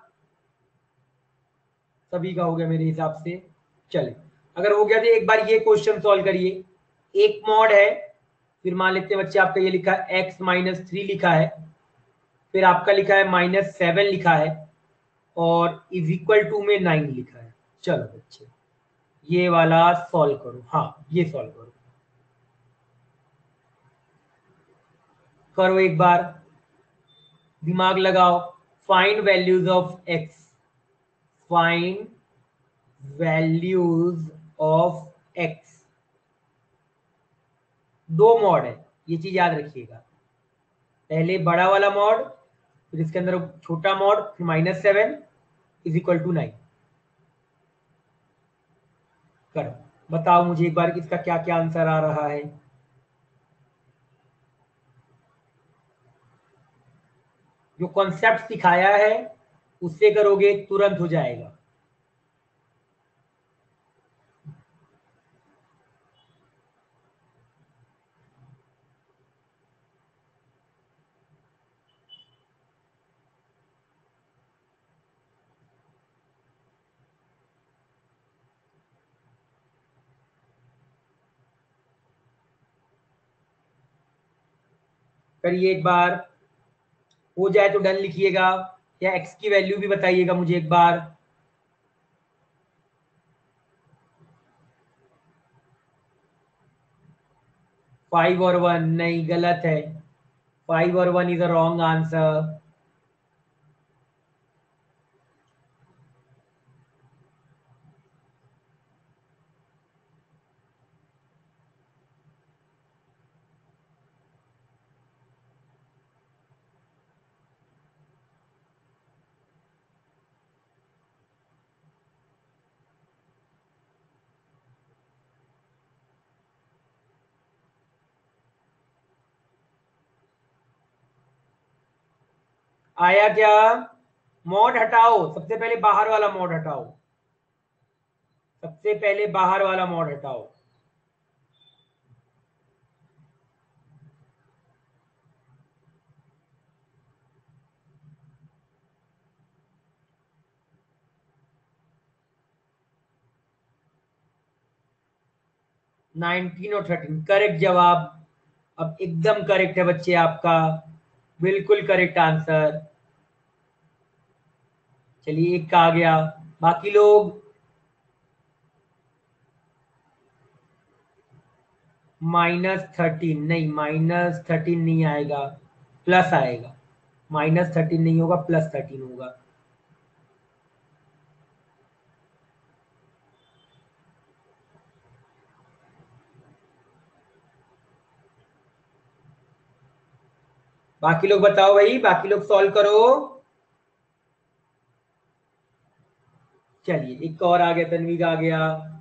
सभी का हो गया मेरे हिसाब से। चले, अगर हो गया तो एक बार ये क्वेश्चन सॉल्व करिए। एक मॉड है, फिर मान लेते हैं बच्चे आपका ये लिखा है एक्स माइनस थ्री लिखा है, फिर आपका लिखा है माइनस सेवन लिखा है, और इज इक्वल टू में नाइन लिखा है। चलो बच्चे ये वाला सॉल्व करो। हाँ ये सॉल्व करो, करो एक बार, दिमाग लगाओ। Find values of x, find values of x. दो मॉड है, ये चीज याद रखिएगा। पहले बड़ा वाला मॉड, फिर इसके अंदर छोटा मॉड, फिर minus seven is equal to nine. करो, बताओ मुझे एक बार कि इसका क्या क्या आंसर आ रहा है। जो कॉन्सेप्ट सिखाया है उससे करोगे तुरंत हो जाएगा। करिए एक बार, हो जाए तो डन लिखिएगा, या एक्स की वैल्यू भी बताइएगा मुझे एक बार। फाइव और वन नहीं, गलत है। फाइव और one is a wrong answer. आया क्या? मॉड हटाओ, सबसे पहले बाहर वाला मॉड हटाओ, सबसे पहले बाहर वाला मॉड हटाओ। नाइनटीन और थर्टीन करेक्ट जवाब। अब एकदम करेक्ट है बच्चे आपका, बिल्कुल करेक्ट आंसर। चलिए एक का आ गया, बाकी लोग माइनस थर्टीन नहीं, माइनस थर्टीन नहीं आएगा, प्लस आएगा। माइनस थर्टीन नहीं होगा, प्लस थर्टीन होगा। बाकी लोग बताओ भाई, बाकी लोग सॉल्व करो। चलिए एक और आ गया, तन्वी का आ गया।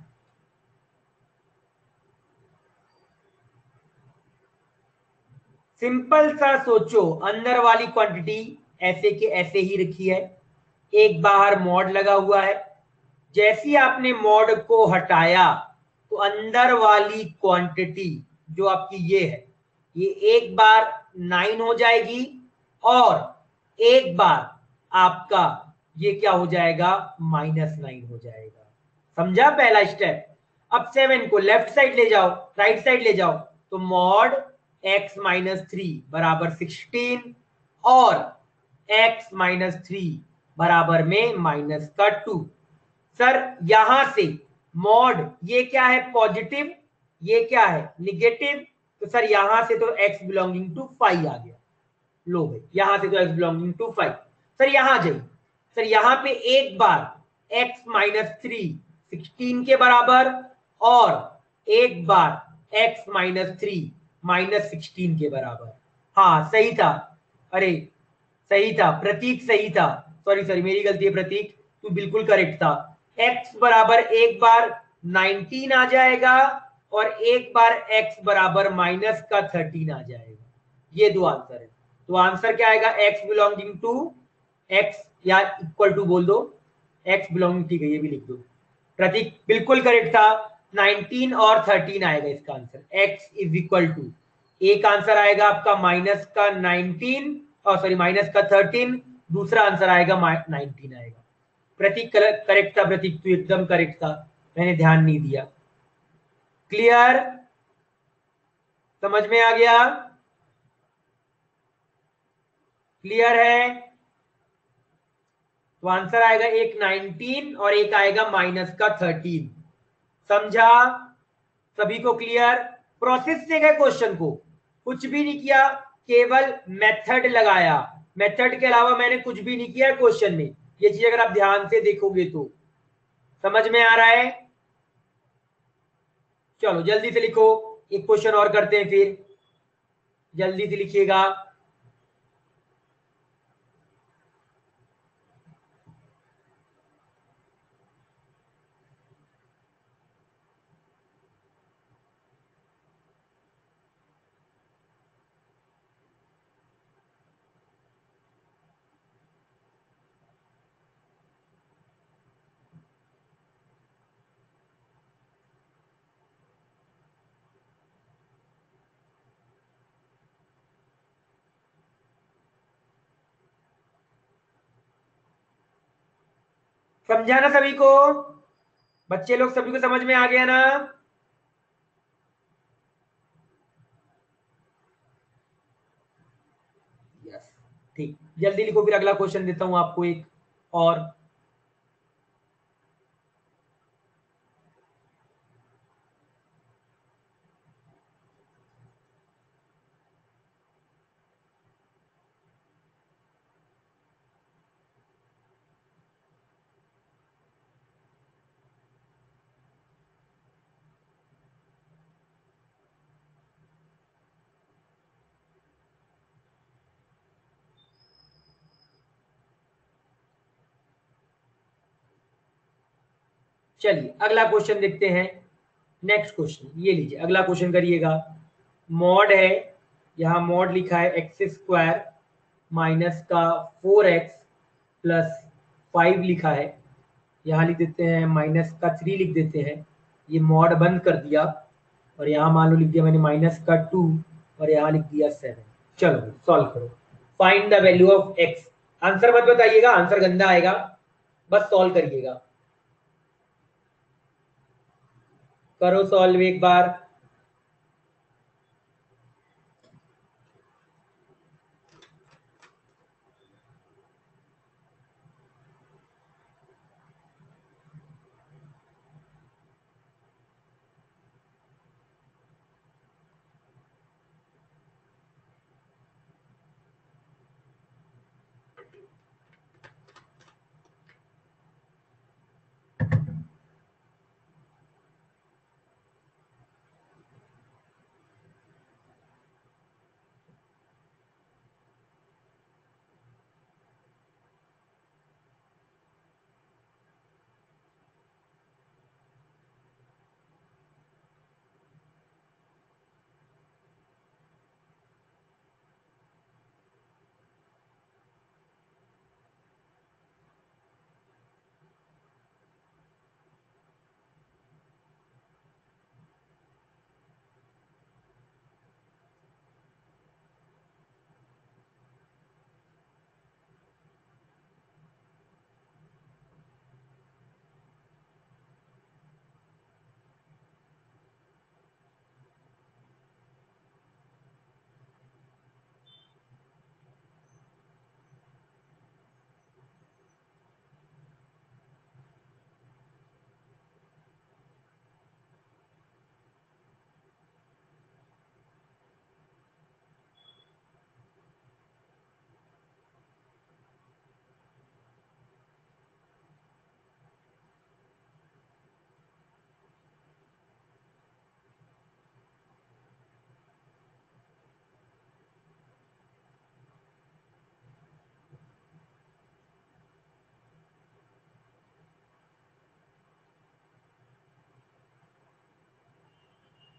सिंपल सा सोचो, अंदर वाली क्वांटिटी ऐसे के ऐसे ही रखी है, एक बाहर मॉड लगा हुआ है। जैसी आपने मॉड को हटाया तो अंदर वाली क्वांटिटी जो आपकी ये है, ये एक बार नाइन हो जाएगी और एक बार आपका ये क्या हो जाएगा, माइनस नाइन हो जाएगा। समझा पहला स्टेप। अब सेवन को लेफ्ट साइड ले जाओ, राइट साइड ले जाओ, तो मॉड एक्स माइनस थ्री बराबर सिक्सटीन और एक्स माइनस थ्री बराबर में माइनस का टू। सर यहां से मॉड ये क्या है, पॉजिटिव, ये क्या है, निगेटिव, तो सर यहां से तो x बिलोंगिंग टू फाइव आ गया। लो भाई यहां से तो x belonging to five. Sir यहां जाइए, सर यहां पे एक बार x माइनस थ्री सिक्सटीन के बराबर और एक बार x minus three minus sixteen के बराबर। हाँ सही था, अरे सही था प्रतीक, सही था, सॉरी सॉरी मेरी गलती है प्रतीक, तू बिल्कुल करेक्ट था। x बराबर एक बार नाइनटीन आ जाएगा और एक बार x बराबर माइनस का थर्टीन आ जाएगा। ये दो आंसर है। तो आंसर क्या आएगा, x बिलोंगिंग टू x या इक्वल टू बोल दो, x बिलोंगिंग, ठीक है ये भी लिख दो। प्रतीक बिल्कुल करेक्ट था, नाइनटीन और थर्टीन आएगा इसका answer. x is equal to, एक आंसर आएगा आपका माइनस का नाइनटीन और सॉरी माइनस का थर्टीन, दूसरा आंसर आएगा नाइनटीन आएगा। प्रतीक करेक्ट था, प्रतीक तू एकदम करेक्ट था, मैंने ध्यान नहीं दिया। क्लियर, समझ में आ गया, क्लियर है। तो आंसर आएगा एक नाइनटीन और एक आएगा माइनस का थर्टीन। समझा सभी को, क्लियर। प्रोसेस से गए क्वेश्चन को, कुछ भी नहीं किया, केवल मेथड लगाया, मेथड के अलावा मैंने कुछ भी नहीं किया क्वेश्चन में। ये चीज अगर आप ध्यान से देखोगे तो समझ में आ रहा है। चलो जल्दी से लिखो, एक क्वेश्चन और करते हैं फिर, जल्दी से लिखिएगा। समझा ना सभी को, बच्चे लोग सभी को समझ में आ गया ना। यस ठीक, जल्दी लिखो फिर अगला क्वेश्चन देता हूं आपको एक और। चलिए अगला क्वेश्चन देखते हैं। नेक्स्ट क्वेश्चन ये लीजिए, अगला क्वेश्चन करिएगा। मॉड है, यहाँ मॉड लिखा है एक्स स्क्वायर माइनस का फोर एक्स प्लस फाइव लिखा है, यहाँ लिख देते हैं माइनस का थ्री लिख देते हैं, ये मॉड बंद कर दिया और यहाँ मान लो लिख दिया मैंने माइनस का टू और यहाँ लिख दिया सेवन। चलो सॉल्व करो, find the value of x. Answer मत बताइएगा, आंसर गंदा आएगा, बस सॉल्व करिएगा। करो सॉल्व एक बार।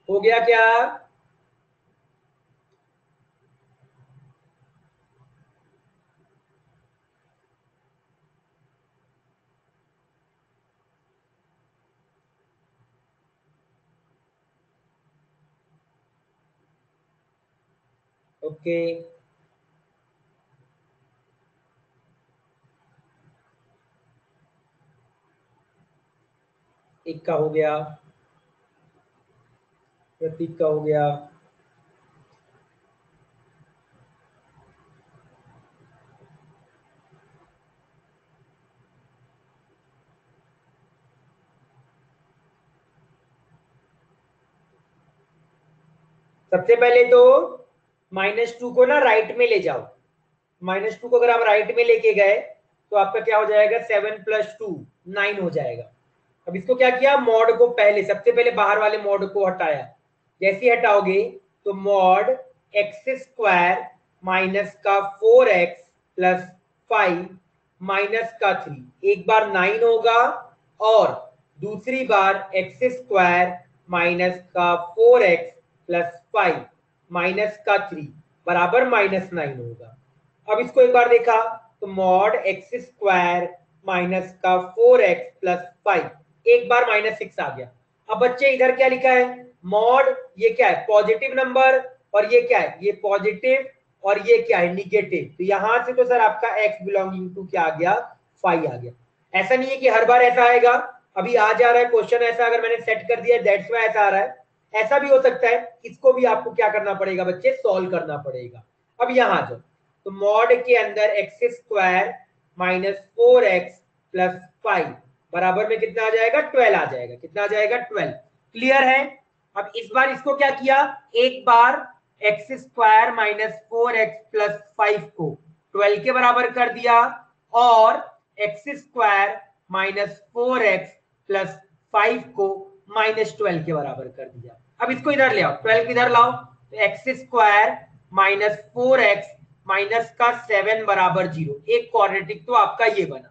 हो गया क्या? ओके, एक का हो गया, प्रतीक का हो गया, सबसे पहले तो माइनस टू को ना राइट में ले जाओ। माइनस टू को अगर आप राइट में लेके गए तो आपका क्या हो जाएगा, सेवन प्लस टू नाइन हो जाएगा। अब इसको क्या किया, मॉड को पहले सबसे पहले बाहर वाले मॉड को हटाया। जैसे ही हटाओगे तो मॉड एक्स स्क्वायर माइनस का four x plus five minus का थ्री, एक बार नाइन होगा और दूसरी बार एक्स स्क्वायर माइनस का four x plus five minus का थ्री बराबर माइनस नाइन होगा। अब इसको एक बार देखा तो मॉड एक्स स्क्वायर माइनस का फोर एक्स प्लस फाइव, एक बार माइनस सिक्स आ गया। अब बच्चे इधर क्या लिखा है, मॉड ये क्या है, पॉजिटिव नंबर, और ये क्या है, ये पॉजिटिव, और ये क्या है, निगेटिव। तो यहां से तो सर आपका x बिलोंगिंग टू क्या आ गया, फाइव आ गया। ऐसा नहीं है कि हर बार ऐसा आएगा, अभी आ जा रहा है क्वेश्चन ऐसा, अगर मैंने सेट कर दिया दैट्स व्हाई ऐसा आ रहा है। ऐसा भी हो सकता है, इसको भी आपको क्या करना पड़ेगा बच्चे, सॉल्व करना पड़ेगा। अब यहां जाओ तो मॉड के अंदर x square minus four x plus five बराबर में कितना आ जाएगा, ट्वेल्व आ जाएगा। कितना आ जाएगा, ट्वेल्व। क्लियर है? अब इस बार इसको क्या किया, एक बार x square minus four x plus five को ट्वेल्व के बराबर कर दिया और x square minus four x plus five को माइनस ट्वेल्व के बराबर कर दिया। अब इसको इधर ले आओ, ट्वेल्व इधर लाओ तो x square minus four x minus का सेवन बराबर जीरो, एक क्वाड्रेटिक तो आपका ये बना।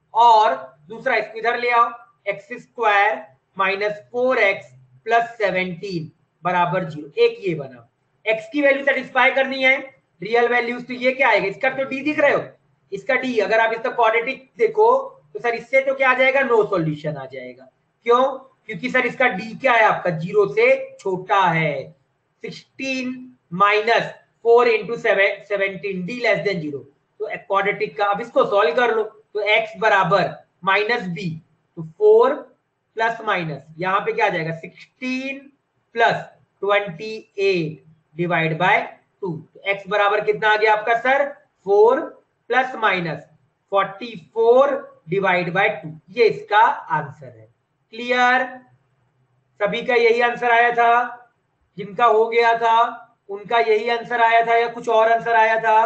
और दूसरा इसको इधर ले आओ, x square minus four x plus seventeen बराबर जीरो, एक ये बना। एक्स की वैल्यू सेटिस्फाई करनी है, रियल वैल्यूज, तो ये क्या आएगा, इसका तो डी दिख रहे हो, इसका डी। अगर आप इसका क्वाड्रेटिक देखो तो सर इससे तो क्या आ जाएगा, नो सॉल्यूशन आ जाएगा। क्यों? क्योंकि सर इसका डी क्या है आपका, जीरो से छोटा है। Sixteen minus four into seventeen, D less than zero, तो क्वाड्रेटिक का। अब इसको सॉल्व कर लो तो x बराबर माइनस बी, तो फोर प्लस माइनस यहां पे क्या आ जाएगा, sixteen plus twenty eight divide by two. तो x बराबर कितना आ गया आपका sir, four plus minus forty four divide by two, ये इसका आंसर है। क्लियर? सभी का यही आंसर आया था, जिनका हो गया था उनका यही आंसर आया था या कुछ और आंसर आया था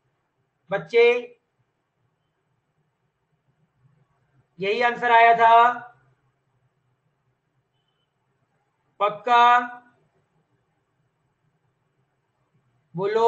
बच्चे? यही आंसर आया था पक्का? बोलो,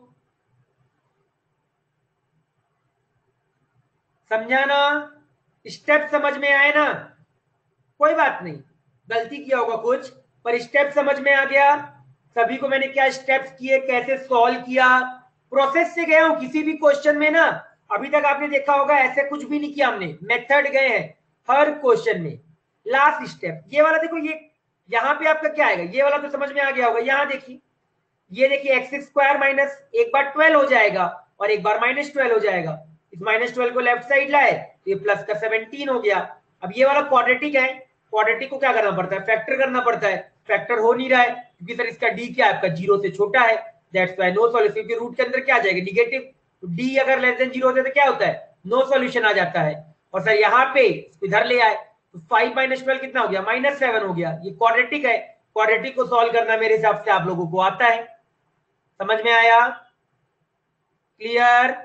समझा ना? स्टेप समझ में आए ना? कोई बात नहीं, गलती किया होगा कुछ, पर स्टेप समझ में आ गया। सभी को मैंने क्या स्टेप्स किए, कैसे सॉल्व किया, प्रोसेस से गया हूं। किसी भी क्वेश्चन में ना अभी तक आपने देखा होगा ऐसे कुछ भी नहीं किया हमने, मेथड गए हैं हर क्वेश्चन में। लास्ट स्टेप ये वाला देखो, ये यहाँ पे आपका क्या आएगा, ये वाला तो समझ में आ गया होगा। यहाँ देखिए, ये देखिए एक्स स्क्वायर माइनस एक बार ट्वेल्व हो जाएगा और एक बार माइनस ट्वेल्व हो जाएगा। इस माइनस ट्वेल्व को लेफ्ट साइड लाए तो ये प्लस का सेवनटीन हो गया। अब ये वाला क्वाड्रेटिक है, क्वाड्रेटिक को क्या करना पड़ता है, फैक्टर करना पड़ता है। फैक्टर हो नहीं रहा है क्योंकि सर इसका डी क्या है आपका, जीरो से छोटा है, दैट्स व्हाई नो सॉल्यूशन। क्योंकि रूट के अंदर क्या आ जाएगा, निगेटिव, तो डी अगर लेस देन जीरो होता है तो क्या होता है, नो सॉल्यूशन आ जाता है। और सर यहाँ पे इधर ले आए तो फाइव माइनस ट्वेल्व कितना हो गया, माइनस सेवन हो गया। ये क्वाड्रेटिक है, क्वाड्रेटिक को सॉल्व करना मेरे हिसाब से आप लोगों को आता है। समझ में आया? क्लियर?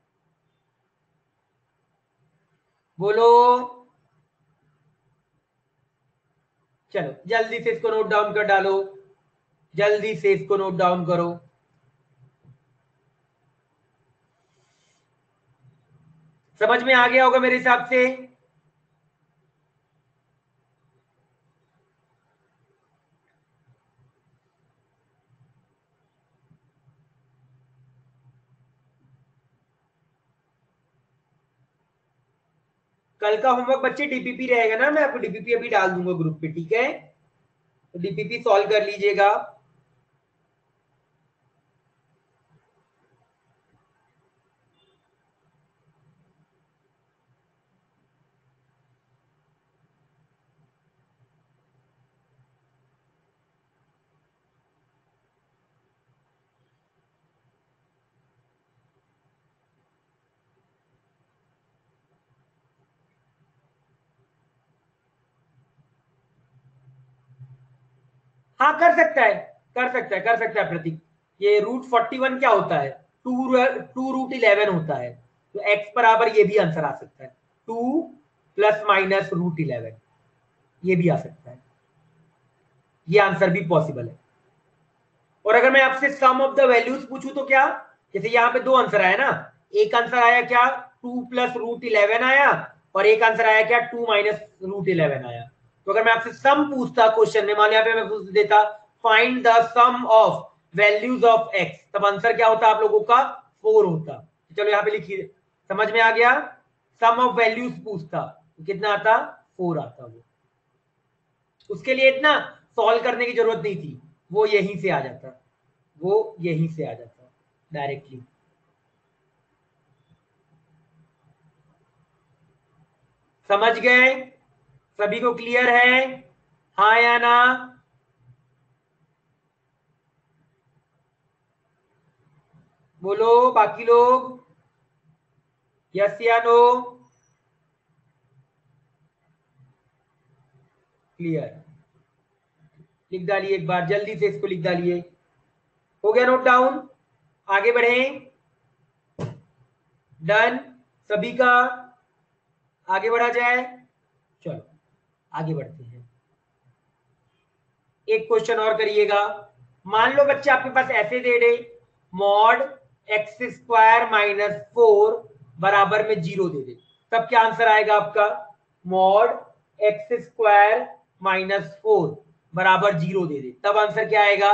बोलो, चलो जल्दी से इसको नोट डाउन कर डालो, जल्दी से इसको नोट डाउन करो। समझ में आ गया होगा मेरे हिसाब से। कल का होमवर्क बच्चे डीपीपी रहेगा ना, मैं आपको डीपीपी अभी डाल दूंगा ग्रुप पे, ठीक है? तो डीपीपी सॉल्व कर लीजिएगा। हाँ कर सकता है, कर सकता है, कर सकता है प्रतीक। ये रूट फोर्टी वन क्या होता है? टू टू रूट इलेवन होता है, तो एक्स बराबर ये भी आंसर आ सकता है, two plus minus root eleven, ये भी आ सकता है, ये आंसर भी पॉसिबल है। और अगर मैं आपसे सम ऑफ द वैल्यूज पूछूं तो क्या? जैसे यहाँ पे दो आंसर आया ना, एक आंसर आया क्या, टू प्लस रूट इलेवन आया, और एक आंसर आया क्या, टू माइनस रूट इलेवन आया। तो अगर मैं आपसे सम पूछता क्वेश्चन में, मान लिया पे मैं पूछ देता find the sum of values of x, तब आंसर क्या होता आप लोगों का? फोर होता। चलो यहाँ पे लिखिए, समझ में आ गया? सम ऑफ वैल्यूज पूछता तो कितना आता? फोर आता। वो उसके लिए इतना सॉल्व करने की जरूरत नहीं थी, वो यहीं से आ जाता, वो यहीं से आ जाता डायरेक्टली। समझ गए? सभी को क्लियर है? हाँ या ना? बोलो बाकी लोग, यस या नो? क्लियर? लिख डालिए एक बार जल्दी से, इसको लिख डालिए। हो गया नोट डाउन? आगे बढ़े? डन सभी का? आगे बढ़ा जाए? चलो आगे बढ़ते हैं। एक क्वेश्चन और करिएगा। मान लो बच्चे आपके पास ऐसे दे दे, mod x square minus four बराबर में जीरो दे दे, तब क्या आंसर आएगा आपका? Mod x square minus four बराबर जीरो दे दे, तब आंसर क्या आएगा?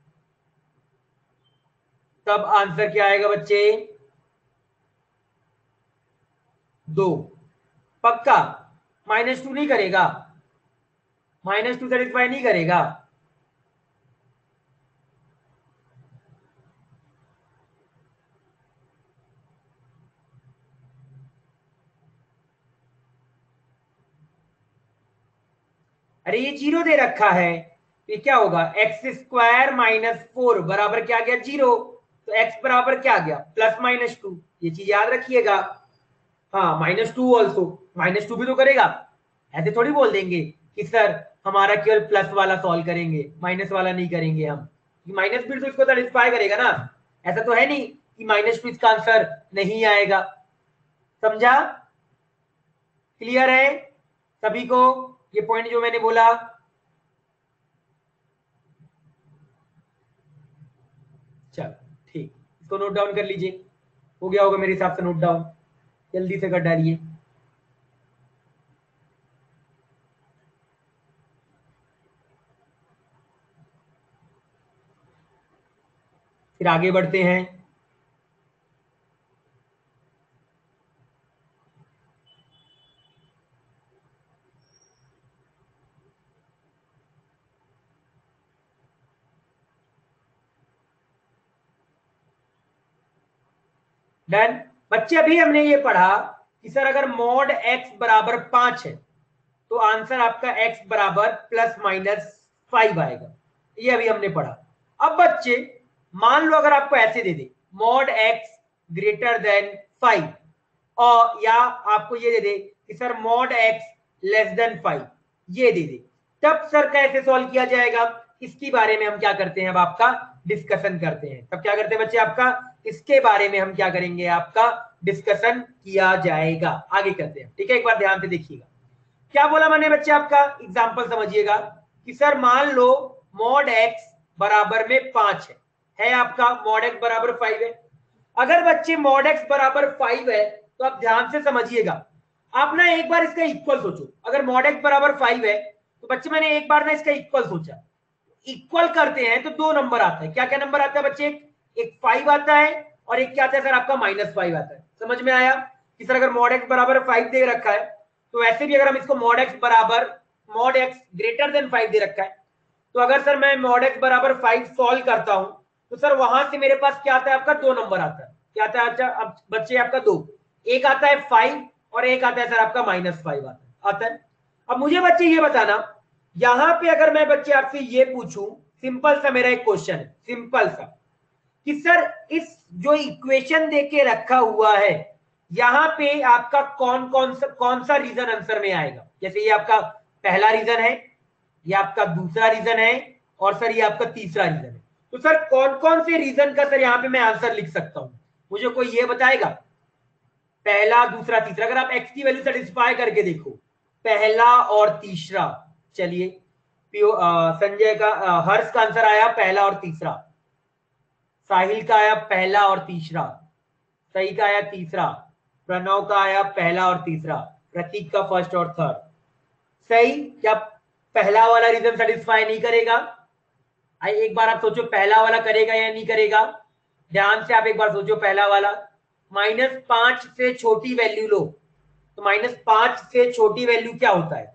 तब आंसर क्या आएगा बच्चे? दो। पक्का? माइनस टू नहीं करेगा? माइनस टू सेटिस्फाई नहीं करेगा? अरे ये जीरो दे रखा है, तो ये क्या होगा? एक्स स्क्वायर माइनस फोर बराबर क्या गया? जीरो। तो एक्स बराबर क्या गया? Plus minus two. ये चीज याद रखिएगा। हाँ minus two also, minus two भी तो करेगा। ऐसे थोड़ी बोल देंगे कि सर हमारा केवल प्लस वाला सॉल्व करेंगे, माइनस वाला नहीं करेंगे हम, माइनस भी तो इसको सेटिस्फाई करेगा ना। ऐसा तो है नहीं कि माइनस टू इसका आंसर नहीं आएगा। समझा? क्लियर है सभी को ये पॉइंट जो मैंने बोला? चलो ठीक, इसको नोट डाउन कर लीजिए। हो गया होगा मेरे हिसाब से नोट डाउन, जल्दी से कर डालिए। फिर आगे बढ़ते हैं। डन बच्चे, अभी हमने ये पढ़ा कि सर अगर मॉड एक्स बराबर पांच है तो आंसर आपका एक्स बराबर प्लस माइनस फाइव आएगा, ये अभी हमने पढ़ा। अब बच्चे मान लो अगर आपको ऐसे दे दे mod x greater than five, और या आपको ये दे दे कि sir mod x less than five, ये दे दे, तब सर कैसे सॉल्व किया जाएगा? इसके बारे में हम क्या करते हैं, अब आपका डिस्कशन करते हैं। तब क्या करते हैं बच्चे, आपका इसके बारे में हम क्या करेंगे, आपका डिस्कशन किया जाएगा। आगे करते हैं, ठीक है? एक बार ध्यान से देखिएगा क्या बोला मैंने बच्चे, आपका एग्जांपल समझिएगा कि सर मान लो मॉड एक्स बराबर में पांच है, है आपका मॉड एक्स बराबर फाइव है। अगर बच्चे मॉड एक्स बराबर फाइव है तो आप ध्यान से समझिएगा, आप ना एक बार इसका इक्वल सोचो। अगर मॉड एक्स बराबर फाइव है तो बच्चे मैंने एक बार ना इसका इक्वल सोचा, इक्वल करते हैं तो दो नंबर आता है। क्या क्या नंबर आता है बच्चे? एक फाइव आता है और एक क्या आता है सर आपका माइनस फाइव आता है। समझ में आया कि सर अगर मॉड एक्स बराबर फाइव दे रखा है तो वैसे भी अगर हम इसको मॉड एक्स बराबर mod x greater than five दे रखा है, तो अगर सर मैं मॉड एक्स बराबर फाइव सॉल्व करता हूं तो सर वहां से मेरे पास क्या आता है, आपका दो नंबर आता है। क्या आता है? अच्छा अब बच्चे आपका दो, एक आता है फाइव और एक आता है सर आपका माइनस फाइव आता है आता है अब मुझे बच्चे ये बताना, यहां पे अगर मैं बच्चे आपसे ये पूछूं, सिंपल सा मेरा एक क्वेश्चन है, सिंपल सा, कि सर इस जो इक्वेशन देके रखा हुआ है यहां पे आपका कौन कौन सा कौन सा रीजन आंसर में आएगा। जैसे ये आपका पहला रीजन है, ये आपका दूसरा रीजन है और सर ये आपका तीसरा रीजन है। तो सर कौन कौन से रीजन का सर यहां पे मैं आंसर लिख सकता हूं, मुझे कोई ये बताएगा? पहला, दूसरा, तीसरा, अगर आप एक्स की वैल्यू सेटिस्फाई करके देखो, पहला और तीसरा। चलिए संजय का आ, हर्ष का आंसर आया पहला और तीसरा, साहिल का आया पहला और तीसरा, सही का आया तीसरा, प्रणव का आया पहला और तीसरा, प्रतीक का फर्स्ट और थर्ड। सही? क्या पहला वाला रीजन सेटिस्फाई नहीं करेगा? आई एक बार आप सोचो पहला वाला करेगा या नहीं करेगा, ध्यान से आप एक बार सोचो पहला वाला। माइनस पांच से छोटी वैल्यू लो, तो माइनस पांच से छोटी वैल्यू क्या होता है?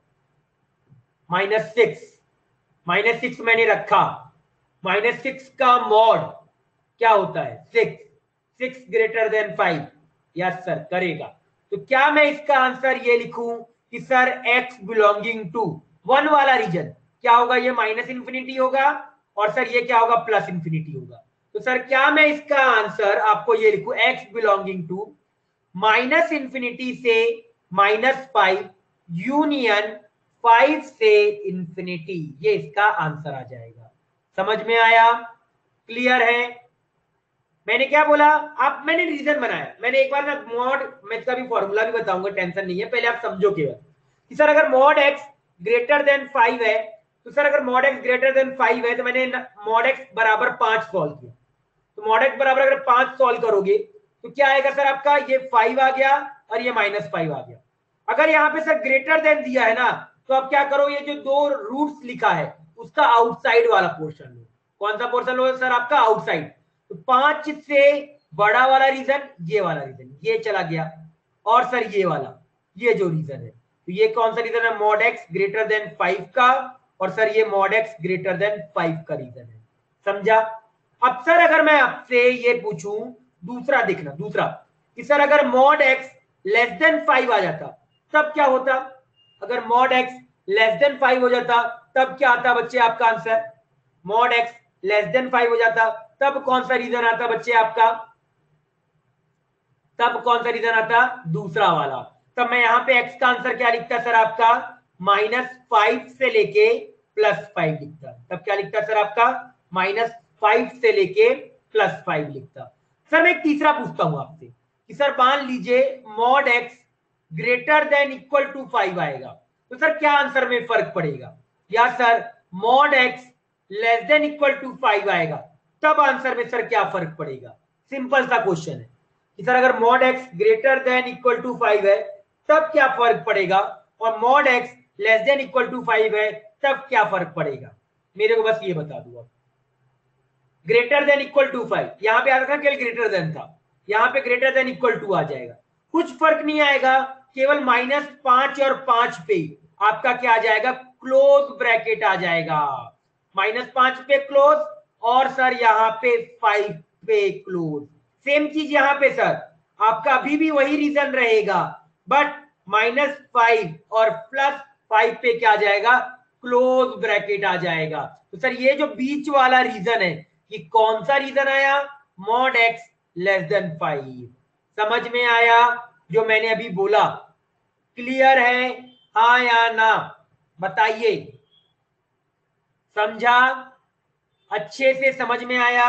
Minus six. माइनस सिक्स मैंने रखा, माइनस सिक्स का मॉड क्या होता है? Six. Six greater than five, yes sir करेगा। तो क्या मैं इसका आंसर ये लिखूं कि sir x belonging to one वाला रीजन क्या होगा? ये माइनस इंफिनिटी होगा और सर ये क्या होगा? प्लस इंफिनिटी होगा। तो सर क्या मैं इसका आंसर आपको ये लिखूं, x belonging to minus infinity से माइनस फाइव यूनियन फाइव से इंफिनिटी, ये इसका आंसर आ जाएगा। समझ में आया? क्लियर है? मैंने क्या बोला? आप मैंने रीजन बनाया, मैंने एक बार ना मॉड, मैं इसका भी फॉर्मूला भी बताऊंगा, टेंशन नहीं है, पहले आप समझो केवल कि सर अगर mod x greater than five है, तो सर अगर mod x greater than five है तो मैंने मॉड एक्स बराबर पांच सॉल्व किया, तो मॉड एक्स बराबर अगर पांच सॉल्व करोगे तो क्या आएगा सर आपका? ये फाइव आ गया और ये माइनस फाइव आ गया। अगर यहाँ पे सर ग्रेटर देन दिया है ना, तो आप क्या करो, ये जो दो रूट्स लिखा है उसका आउटसाइड वाला पोर्शन लो। कौन सा पोर्शन लो सर? आपका आउटसाइड। तो पांच से बड़ा वाला रीजन, ये वाला रीजन ये चला गया, और सर ये वाला, ये जो रीजन है, तो ये कौन सा रीजन है? Mod x greater than five का, और सर ये mod x greater than five का रीजन है। समझा? अब सर अगर मैं आपसे ये पूछूं दूसरा, देखना दूसरा, कि सर अगर mod x less than five आ जाता तब क्या होता? अगर mod x less than five हो जाता तब क्या आता बच्चे आपका answer? Mod x less than five हो जाता तब कौन सा रीजन आता बच्चे आपका? तब कौन सा रीजन आता? दूसरा वाला। तब मैं यहां पे x का आंसर क्या लिखता सर आपका? माइनस फाइव से लेके प्लस फाइव लिखता। तब क्या लिखता सर आपका? माइनस फाइव से लेके प्लस फाइव लिखता। सर मैं एक तीसरा पूछता हूं आपसे कि सर मान लीजिए mod x greater than equal to five आएगा, तो सर क्या आंसर में फर्क पड़ेगा? या sir mod x less than equal to five आएगा तब आंसर में सर क्या फर्क पड़ेगा? सिंपल सा क्वेश्चन है कि सर अगर mod x greater than equal to five है तब क्या फर्क पड़ेगा, और mod x less than equal to five है तब क्या फर्क पड़ेगा? मेरे को बस ये बता दो आप। Greater than equal to five, यहां पे आता था केवल ग्रेटर देन था, यहां पे ग्रेटर देन इक्वल टू आ जाएगा, कुछ फर्क नहीं आएगा, केवल माइनस पांच और पांच पे आपका क्या आ जाएगा? क्लोज ब्रैकेट आ जाएगा। माइनस पांच पे क्लोज और सर यहाँ पे फाइव पे क्लोज। सेम चीज यहाँ पे सर आपका अभी भी वही रीजन रहेगा, बट माइनस फाइव और प्लस फाइव पे क्या आ जाएगा? क्लोज ब्रैकेट आ जाएगा। तो सर ये जो बीच वाला रीजन है, कि कौन सा रीजन आया? Mod x less than five. समझ में आया जो मैंने अभी बोला? क्लियर है? हाँ या ना बताइए। समझा? अच्छे से समझ में आया?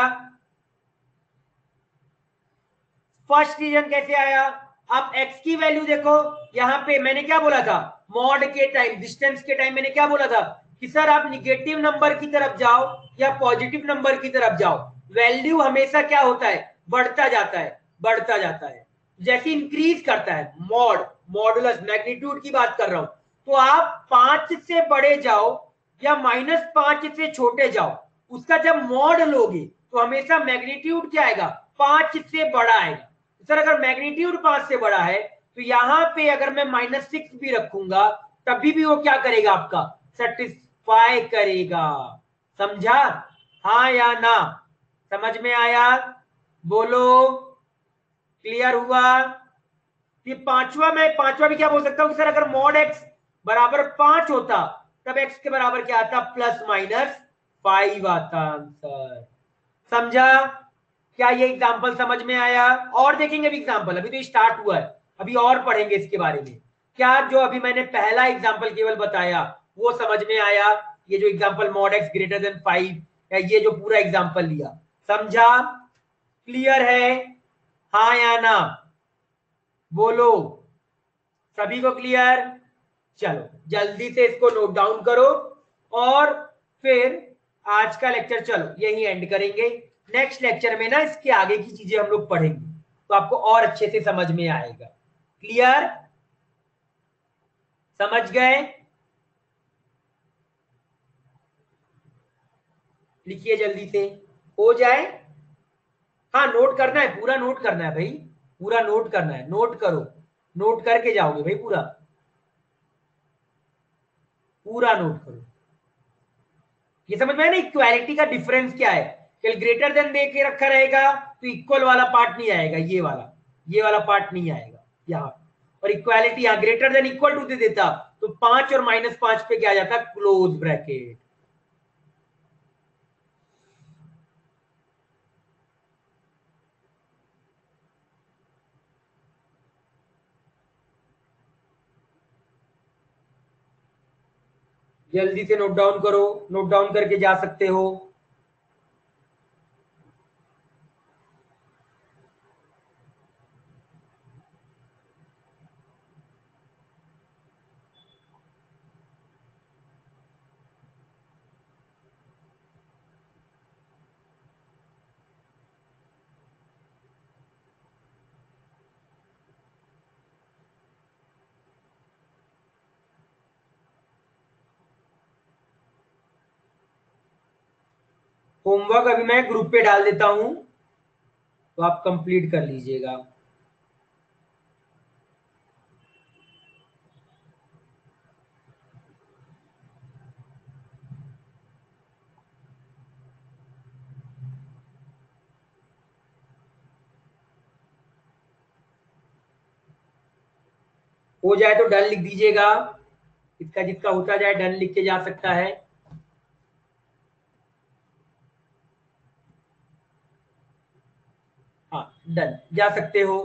फर्स्ट रीजन कैसे आया? आप x की वैल्यू देखो, यहां पे मैंने क्या बोला था? मॉड के टाइम, डिस्टेंस के टाइम मैंने क्या बोला था कि सर आप निगेटिव नंबर की तरफ जाओ या पॉजिटिव नंबर की तरफ जाओ, वैल्यू हमेशा क्या होता है? बढ़ता जाता है, बढ़ता जाता है, जैसे इंक्रीज करता है। मॉड, मॉडुलस, मैग्नीट्यूड की बात कर रहा हूं, तो आप पांच से बड़े जाओ या माइनस पांच से छोटे जाओ, उसका जब मॉड लोगे तो हमेशा मैग्नीट्यूड क्या आएगा? पांच से बड़ा आएगा। सर अगर मैग्नीट्यूड पांच से बड़ा है तो यहां पे अगर मैं माइनस सिक्स भी रखूंगा तभी भी वो क्या करेगा, आपका सेटिस्फाई करेगा। समझा? हाँ या ना? समझ में आया? बोलो, क्लियर हुआ? ये पांचवा, मैं पांचवा भी क्या बोल सकता हूं कि सर अगर मॉड एक्स बराबर पांच होता तब एक्स के बराबर क्या आता, प्लस माइनस फाइव आता आंसर। समझा? क्या ये एग्जांपल समझ में आया? और देखेंगे अभी एग्जांपल, अभी तो स्टार्ट हुआ है, अभी और पढ़ेंगे इसके बारे में। क्या जो अभी मैंने पहला एग्जांपल केवल बताया वो समझ में आया? ये जो example mod x greater than five, या ये जो पूरा एग्जांपल लिया, समझा? क्लियर है? हाँ या ना? बोलो, सभी को क्लियर? चलो जल्दी से इसको नोट डाउन करो और फिर आज का लेक्चर चलो यही एंड करेंगे। नेक्स्ट लेक्चर में ना इसके आगे की चीजें हम लोग पढ़ेंगे तो आपको और अच्छे से समझ में आएगा। क्लियर? समझ गए? लिखिए जल्दी से, हो जाए। हाँ नोट करना है, पूरा नोट करना है भाई, पूरा नोट करना है, नोट करो, नोट करके जाओगे भाई, पूरा पूरा नोट करो। ये समझ में आया ना इक्वालिटी का डिफरेंस क्या है? ग्रेटर देन दे के रखा रहेगा तो इक्वल वाला पार्ट नहीं आएगा, ये वाला ये वाला पार्ट नहीं आएगा यहाँ। और इक्वालिटी यहाँ ग्रेटर देन इक्वल टू दे देता तो पांच और माइनस पांच पे क्या आ जाता, क्लोज ब्रैकेट। जल्दी से नोट डाउन करो, नोट डाउन करके जा सकते हो। होमवर्क अभी मैं ग्रुप पे डाल देता हूं तो आप कंप्लीट कर लीजिएगा। हो जाए तो डन लिख दीजिएगा, इसका जिसका होता जाए डन लिख के जा सकता है। हाँ डन जा सकते हो।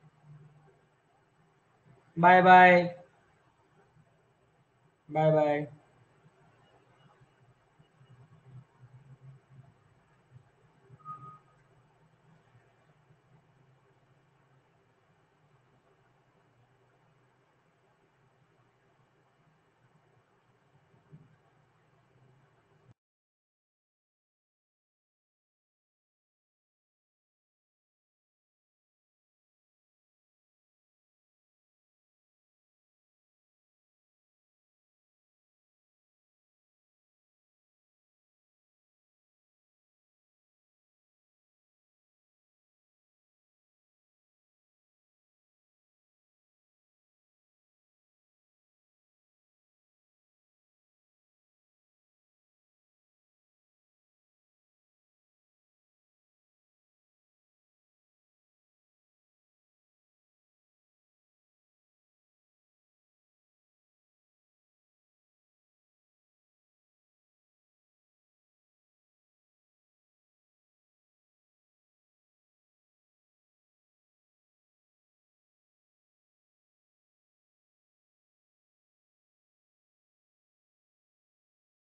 Bye bye, bye bye.